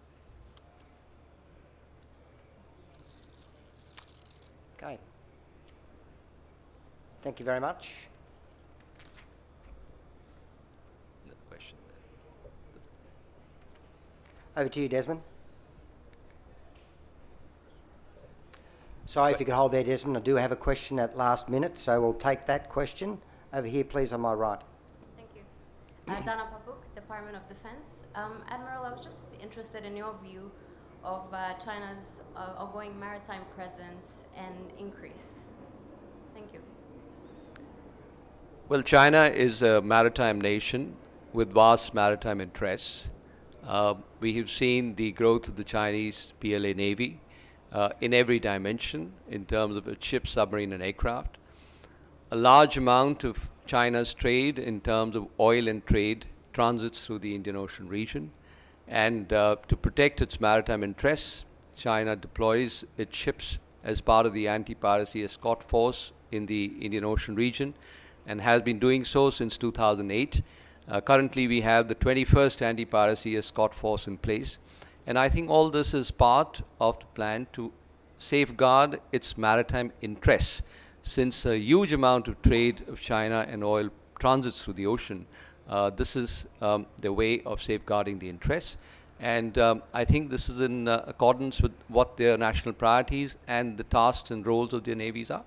Okay. Thank you very much. Another question. Over to you, Desmond. Sorry, if you could hold there, Desmond. I do have a question at last minute, so we'll take that question. Over here, please, on my right. Thank you. Uh, Dana Papuk, Department of Defense. Um, Admiral, I was just interested in your view of uh, China's uh, ongoing maritime presence and increase. Thank you. Well, China is a maritime nation with vast maritime interests. Uh, we have seen the growth of the Chinese P L A Navy uh, in every dimension in terms of its ships, submarine, and aircraft. A large amount of China's trade in terms of oil and trade transits through the Indian Ocean region. And uh, to protect its maritime interests, China deploys its ships as part of the anti-piracy escort force in the Indian Ocean region and has been doing so since two thousand eight. Uh, currently, we have the twenty-first anti-piracy escort force in place. And I think all this is part of the plan to safeguard its maritime interests, since a huge amount of trade of China and oil transits through the ocean. Uh, this is um, their way of safeguarding the interests. And um, I think this is in uh, accordance with what their national priorities and the tasks and roles of their navies are.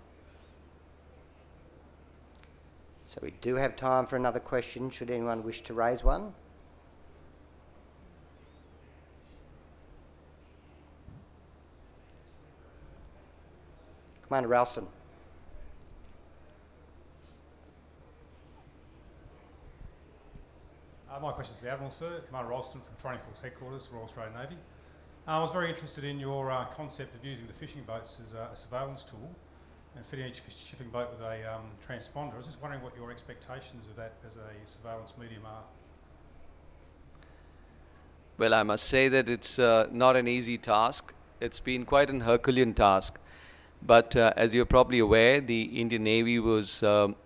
So we do have time for another question, should anyone wish to raise one. Commander Ralston. Uh, my question is to the Admiral, sir. Commander Ralston from Training Force Headquarters, Royal Australian Navy. Uh, I was very interested in your uh, concept of using the fishing boats as a, a surveillance tool and fitting each shipping boat with a um, transponder. I was just wondering what your expectations of that as a surveillance medium are. Well, I must say that it's uh, not an easy task. It's been quite an Herculean task. But uh, as you're probably aware, the Indian Navy was um,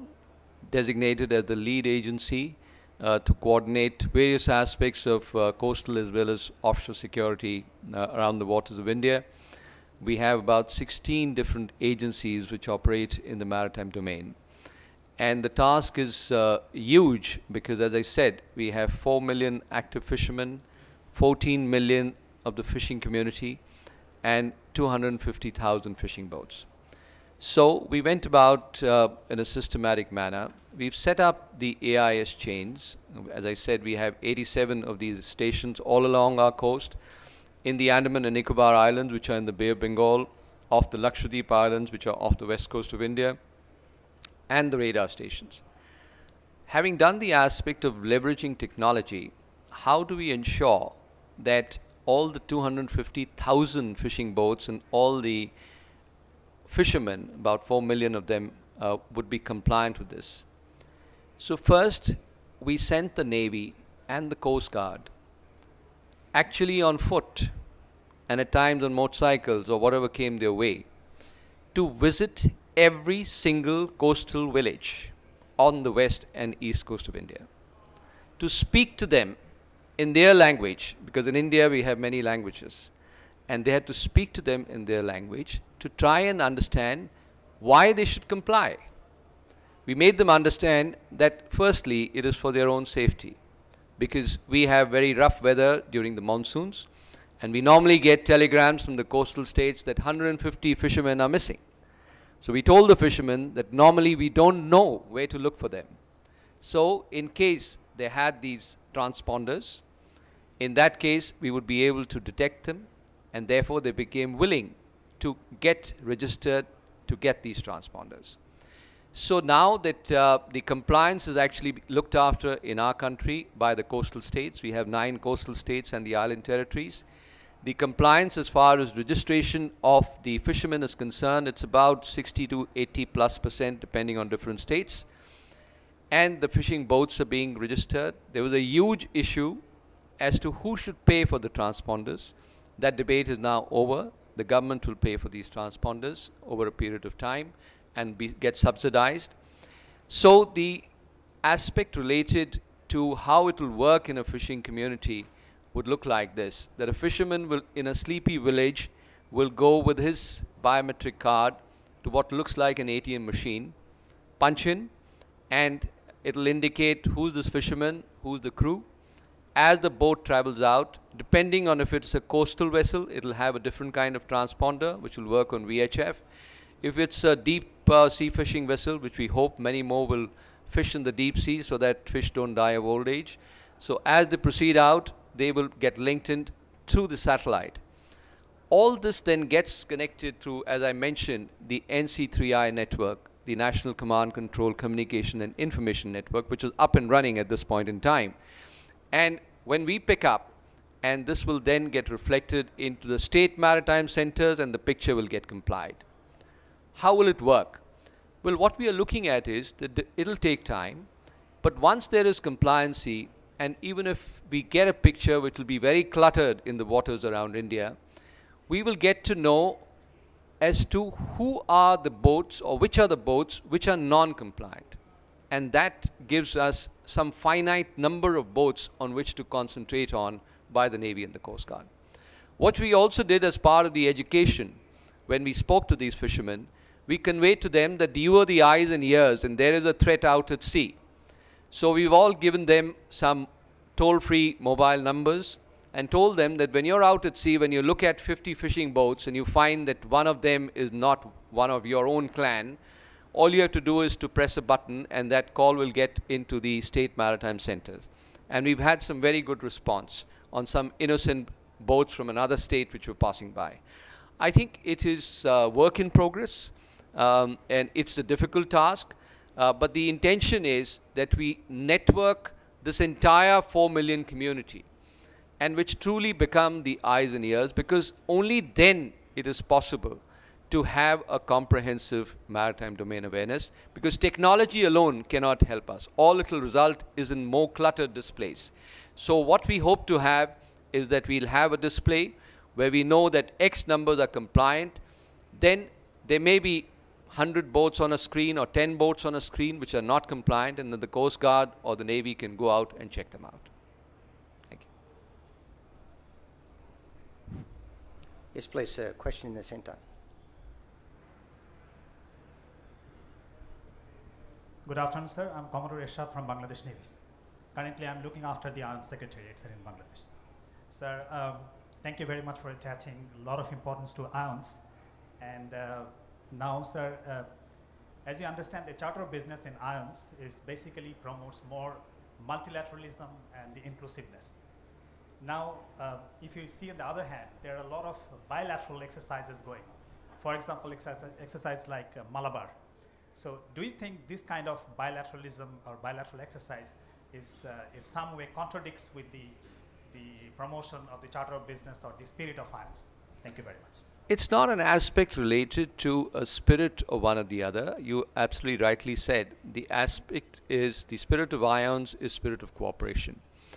designated as the lead agency uh, to coordinate various aspects of uh, coastal as well as offshore security uh, around the waters of India. We have about sixteen different agencies which operate in the maritime domain. And the task is uh, huge because, as I said, we have four million active fishermen, fourteen million of the fishing community, and two hundred fifty thousand fishing boats. So we went about uh, in a systematic manner. We've set up the A I S chains. As I said, we have eighty-seven of these stations all along our coast, in the Andaman and Nicobar Islands, which are in the Bay of Bengal, off the Lakshadweep Islands, which are off the west coast of India, and the radar stations. Having done the aspect of leveraging technology, how do we ensure that all the two hundred fifty thousand fishing boats and all the fishermen, about four million of them, uh, would be compliant with this? So first, we sent the Navy and the Coast Guard actually on foot and at times on motorcycles or whatever came their way to visit every single coastal village on the west and east coast of India, to speak to them in their language, because in India we have many languages, and they had to speak to them in their language to try and understand why they should comply. We made them understand that firstly it is for their own safety, because we have very rough weather during the monsoons, and we normally get telegrams from the coastal states that one hundred fifty fishermen are missing. So we told the fishermen that normally we don't know where to look for them. So in case they had these transponders, in that case we would be able to detect them, and therefore they became willing to get registered to get these transponders. So now that uh, the compliance is actually looked after in our country by the coastal states, we have nine coastal states and the island territories. The compliance as far as registration of the fishermen is concerned, it's about sixty to eighty plus percent depending on different states. And the fishing boats are being registered. There was a huge issue as to who should pay for the transponders. That debate is now over. The government will pay for these transponders over a period of time and be, get subsidized. So the aspect related to how it will work in a fishing community would look like this, that a fisherman will, in a sleepy village, will go with his biometric card to what looks like an A T M machine, punch in, and it'll indicate who's this fisherman, who's the crew. As the boat travels out, depending on if it's a coastal vessel, it'll have a different kind of transponder, which will work on V H F. If it's a deep uh, sea fishing vessel, which we hope many more will fish in the deep sea so that fish don't die of old age. So as they proceed out, they will get linked in through the satellite. All this then gets connected through, as I mentioned, the N C three I network, the National Command, Control, Communication and Information Network, which is up and running at this point in time. And when we pick up, and this will then get reflected into the state maritime centers, and the picture will get complied. How will it work? Well, what we are looking at is that it'll take time, but once there is compliancy, and even if we get a picture which will be very cluttered in the waters around India, we will get to know as to who are the boats, or which are the boats which are non-compliant. And that gives us some finite number of boats on which to concentrate on by the Navy and the Coast Guard. What we also did as part of the education, when we spoke to these fishermen, we conveyed to them that you are the eyes and ears, and there is a threat out at sea. So we've all given them some toll-free mobile numbers and told them that when you're out at sea, when you look at fifty fishing boats and you find that one of them is not one of your own clan, all you have to do is to press a button, and that call will get into the state maritime centers. And we've had some very good response on some innocent boats from another state which were passing by. I think it is uh, work in progress, um, and it's a difficult task, uh, but the intention is that we network this entire four million community, and which truly become the eyes and ears, because only then it is possible to have a comprehensive maritime domain awareness, because technology alone cannot help us. All it will result is in more cluttered displays. So what we hope to have is that we'll have a display where we know that X numbers are compliant. Then there may be one hundred boats on a screen or ten boats on a screen which are not compliant, and then the Coast Guard or the Navy can go out and check them out. Thank you. Yes, please, sir. Question in the centre. Good afternoon, sir. I'm Commodore Eshad from Bangladesh Navy. Currently, I'm looking after the Arms Secretariat, sir, in Bangladesh. Sir, um, thank you very much for attaching a lot of importance to IONS. And uh, now, sir, uh, as you understand, the Charter of Business in IONS is basically promotes more multilateralism and the inclusiveness. Now, uh, if you see on the other hand, there are a lot of bilateral exercises going on. For example, exercise, exercise like uh, Malabar. So do you think this kind of bilateralism or bilateral exercise is, uh, is some way contradicts with the, the promotion of the Charter of Business or the spirit of IONS? Thank you very much. It's not an aspect related to a spirit of one or the other. You absolutely rightly said. The aspect is, the spirit of IONS is spirit of cooperation.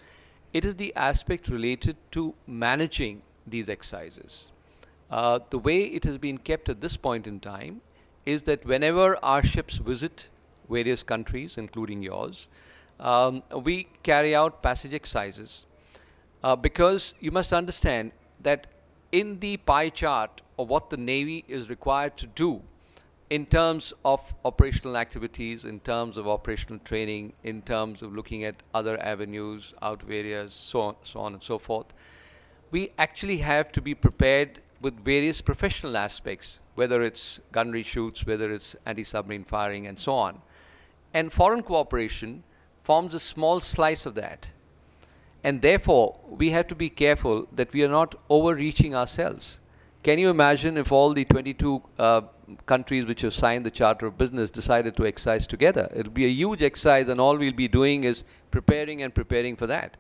It is the aspect related to managing these exercises. Uh, the way it has been kept at this point in time is that whenever our ships visit various countries, including yours, um, we carry out passage exercises. Uh, because you must understand that in the pie chart of what the Navy is required to do in terms of operational activities, in terms of operational training, in terms of looking at other avenues, out of areas, so on, so on and so forth, we actually have to be prepared with various professional aspects, whether it's gunnery shoots, whether it's anti-submarine firing, and so on. And foreign cooperation forms a small slice of that. And therefore, we have to be careful that we are not overreaching ourselves. Can you imagine if all the twenty-two uh, countries which have signed the Charter of Business decided to exercise together? It will be a huge exercise, and all we'll be doing is preparing and preparing for that.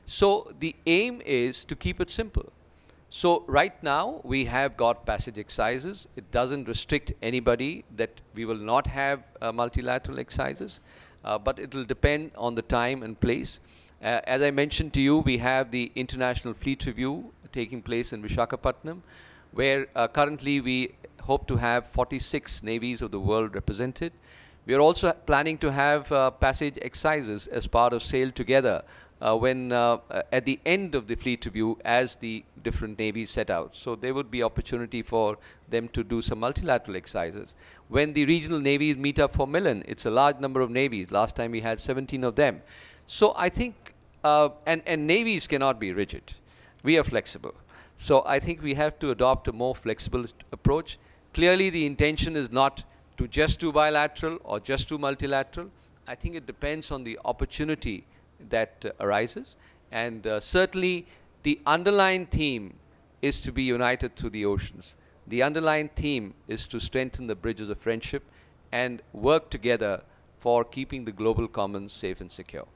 So the aim is to keep it simple. So right now, we have got passage exercises. It doesn't restrict anybody that we will not have uh, multilateral exercises, uh, but it will depend on the time and place. Uh, as I mentioned to you, we have the International Fleet Review taking place in Visakhapatnam, where uh, currently we hope to have forty-six navies of the world represented. We are also planning to have uh, passage exercises as part of Sail Together, uh, when uh, uh, at the end of the fleet review as the different navies set out. So there would be opportunity for them to do some multilateral exercises. When the regional navies meet up for Milan, it's a large number of navies. Last time we had seventeen of them. So I think, uh, and, and navies cannot be rigid. We are flexible. So I think we have to adopt a more flexible approach. Clearly the intention is not to just do bilateral or just do multilateral. I think it depends on the opportunity that uh, arises, and uh, certainly the underlying theme is to be united through the oceans. The underlying theme is to strengthen the bridges of friendship and work together for keeping the global commons safe and secure.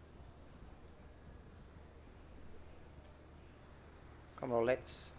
Commodore Letts.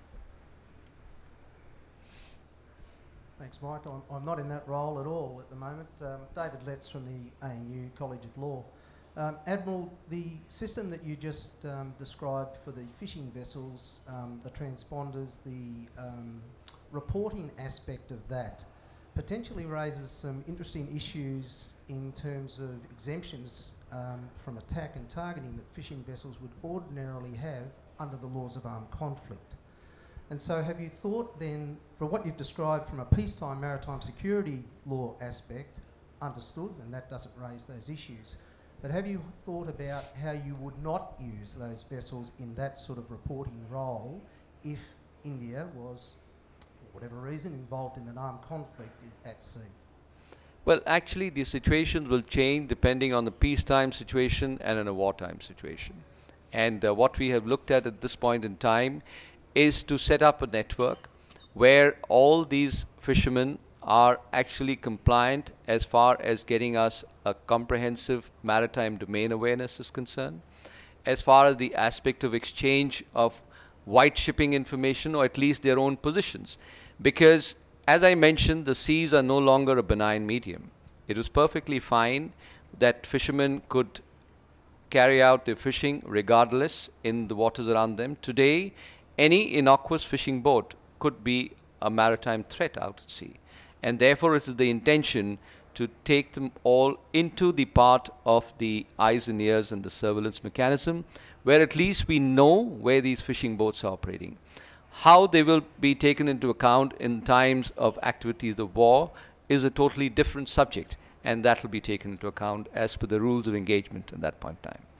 Thanks, Mike. I'm, I'm not in that role at all at the moment. Um, David Letts from the A N U College of Law. Um, Admiral, the system that you just um, described for the fishing vessels, um, the transponders, the um, reporting aspect of that potentially raises some interesting issues in terms of exemptions um, from attack and targeting that fishing vessels would ordinarily have under the laws of armed conflict. And so have you thought then, for what you've described from a peacetime maritime security law aspect, understood, and that doesn't raise those issues, but have you thought about how you would not use those vessels in that sort of reporting role if India was, for whatever reason, involved in an armed conflict at sea? Well, actually the situations will change depending on the peacetime situation and in a wartime situation. And uh, what we have looked at at this point in time is to set up a network where all these fishermen are actually compliant as far as getting us a comprehensive maritime domain awareness is concerned, as far as the aspect of exchange of white shipping information, or at least their own positions. Because, as I mentioned, the seas are no longer a benign medium. It was perfectly fine that fishermen could carry out their fishing regardless in the waters around them. Today, any innocuous fishing boat could be a maritime threat out at sea. And therefore it is the intention to take them all into the part of the eyes and ears and the surveillance mechanism, where at least we know where these fishing boats are operating. How they will be taken into account in times of activities of war is a totally different subject, and that will be taken into account as per the rules of engagement at that point in time.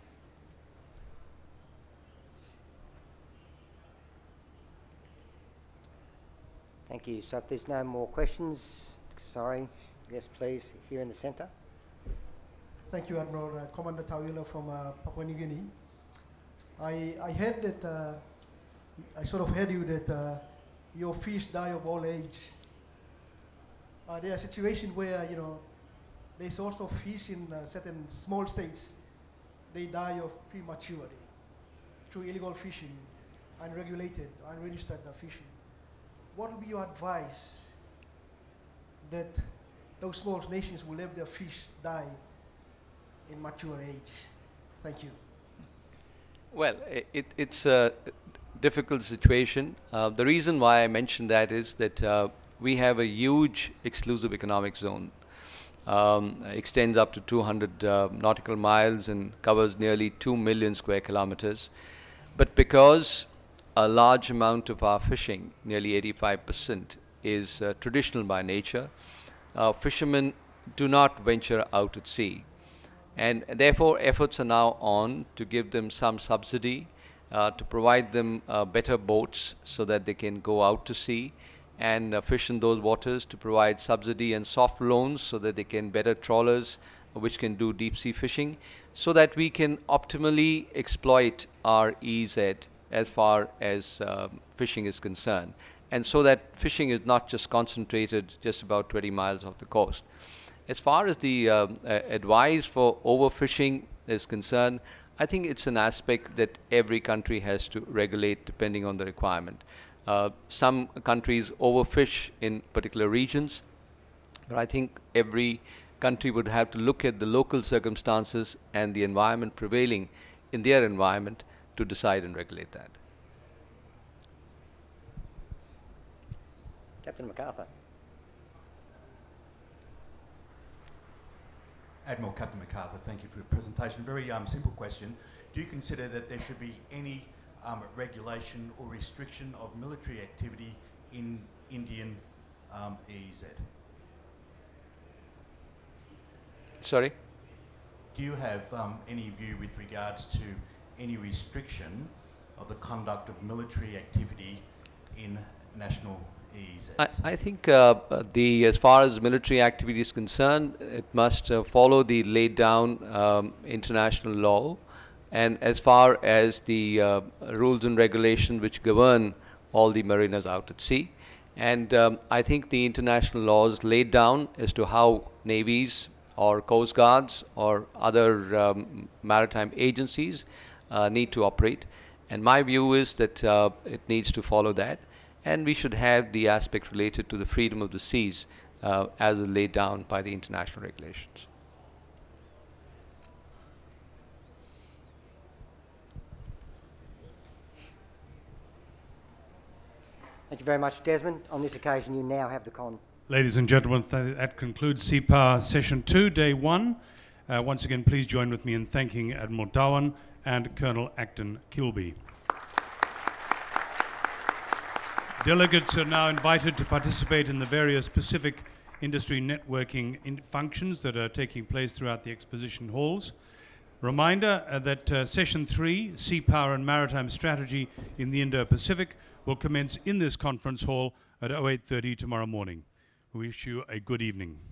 Thank you. So if there's no more questions, sorry, yes please, here in the centre. Thank you, Admiral. Uh, Commander Tawila from uh, Papua New Guinea. I, I heard that, uh, I sort of heard you that uh, your fish die of old age. Uh, there are situations where, you know, there's also fish in uh, certain small states, they die of prematurity through illegal fishing, unregulated, unregistered uh, fishing. What would be your advice that those small nations will let their fish die in mature age? Thank you. Well, it, it's a difficult situation. Uh, the reason why I mentioned that is that uh, we have a huge exclusive economic zone. Um, extends up to two hundred uh, nautical miles and covers nearly two million square kilometers. But because a large amount of our fishing, nearly eighty-five percent, is uh, traditional by nature, uh, fishermen do not venture out at sea. And therefore efforts are now on to give them some subsidy, uh, to provide them uh, better boats so that they can go out to sea and uh, fish in those waters, to provide subsidy and soft loans so that they can better trawlers uh, which can do deep sea fishing, so that we can optimally exploit our E Z as far as um, fishing is concerned, and so that fishing is not just concentrated just about twenty miles off the coast. As far as the um, uh, advice for overfishing is concerned, I think it's an aspect that every country has to regulate depending on the requirement. Uh, some countries overfish in particular regions, but I think every country would have to look at the local circumstances and the environment prevailing in their environment to decide and regulate that. Captain MacArthur. Admiral Captain MacArthur, thank you for your presentation. Very um, simple question. Do you consider that there should be any um, regulation or restriction of military activity in Indian um, E E Z? Sorry? Do you have um, any view with regards to any restriction of the conduct of military activity in national E E Zs? I, I think uh, the as far as military activity is concerned, it must uh, follow the laid down um, international law, and as far as the uh, rules and regulations which govern all the mariners out at sea. And um, I think the international laws laid down as to how navies or coast guards or other um, maritime agencies uh, need to operate. And my view is that uh, it needs to follow that. And we should have the aspect related to the freedom of the seas uh, as laid down by the international regulations. Thank you very much, Desmond. On this occasion, you now have the con. Ladies and gentlemen, th that concludes Seapower Session two, Day one. Uh, once again, please join with me in thanking Admiral Dhawan and Colonel Acton Kilby. Delegates are now invited to participate in the various Pacific industry networking in functions that are taking place throughout the exposition halls. Reminder uh, that uh, Session three, Sea Power and Maritime Strategy in the Indo-Pacific, will commence in this conference hall at oh eight thirty tomorrow morning. We wish you a good evening.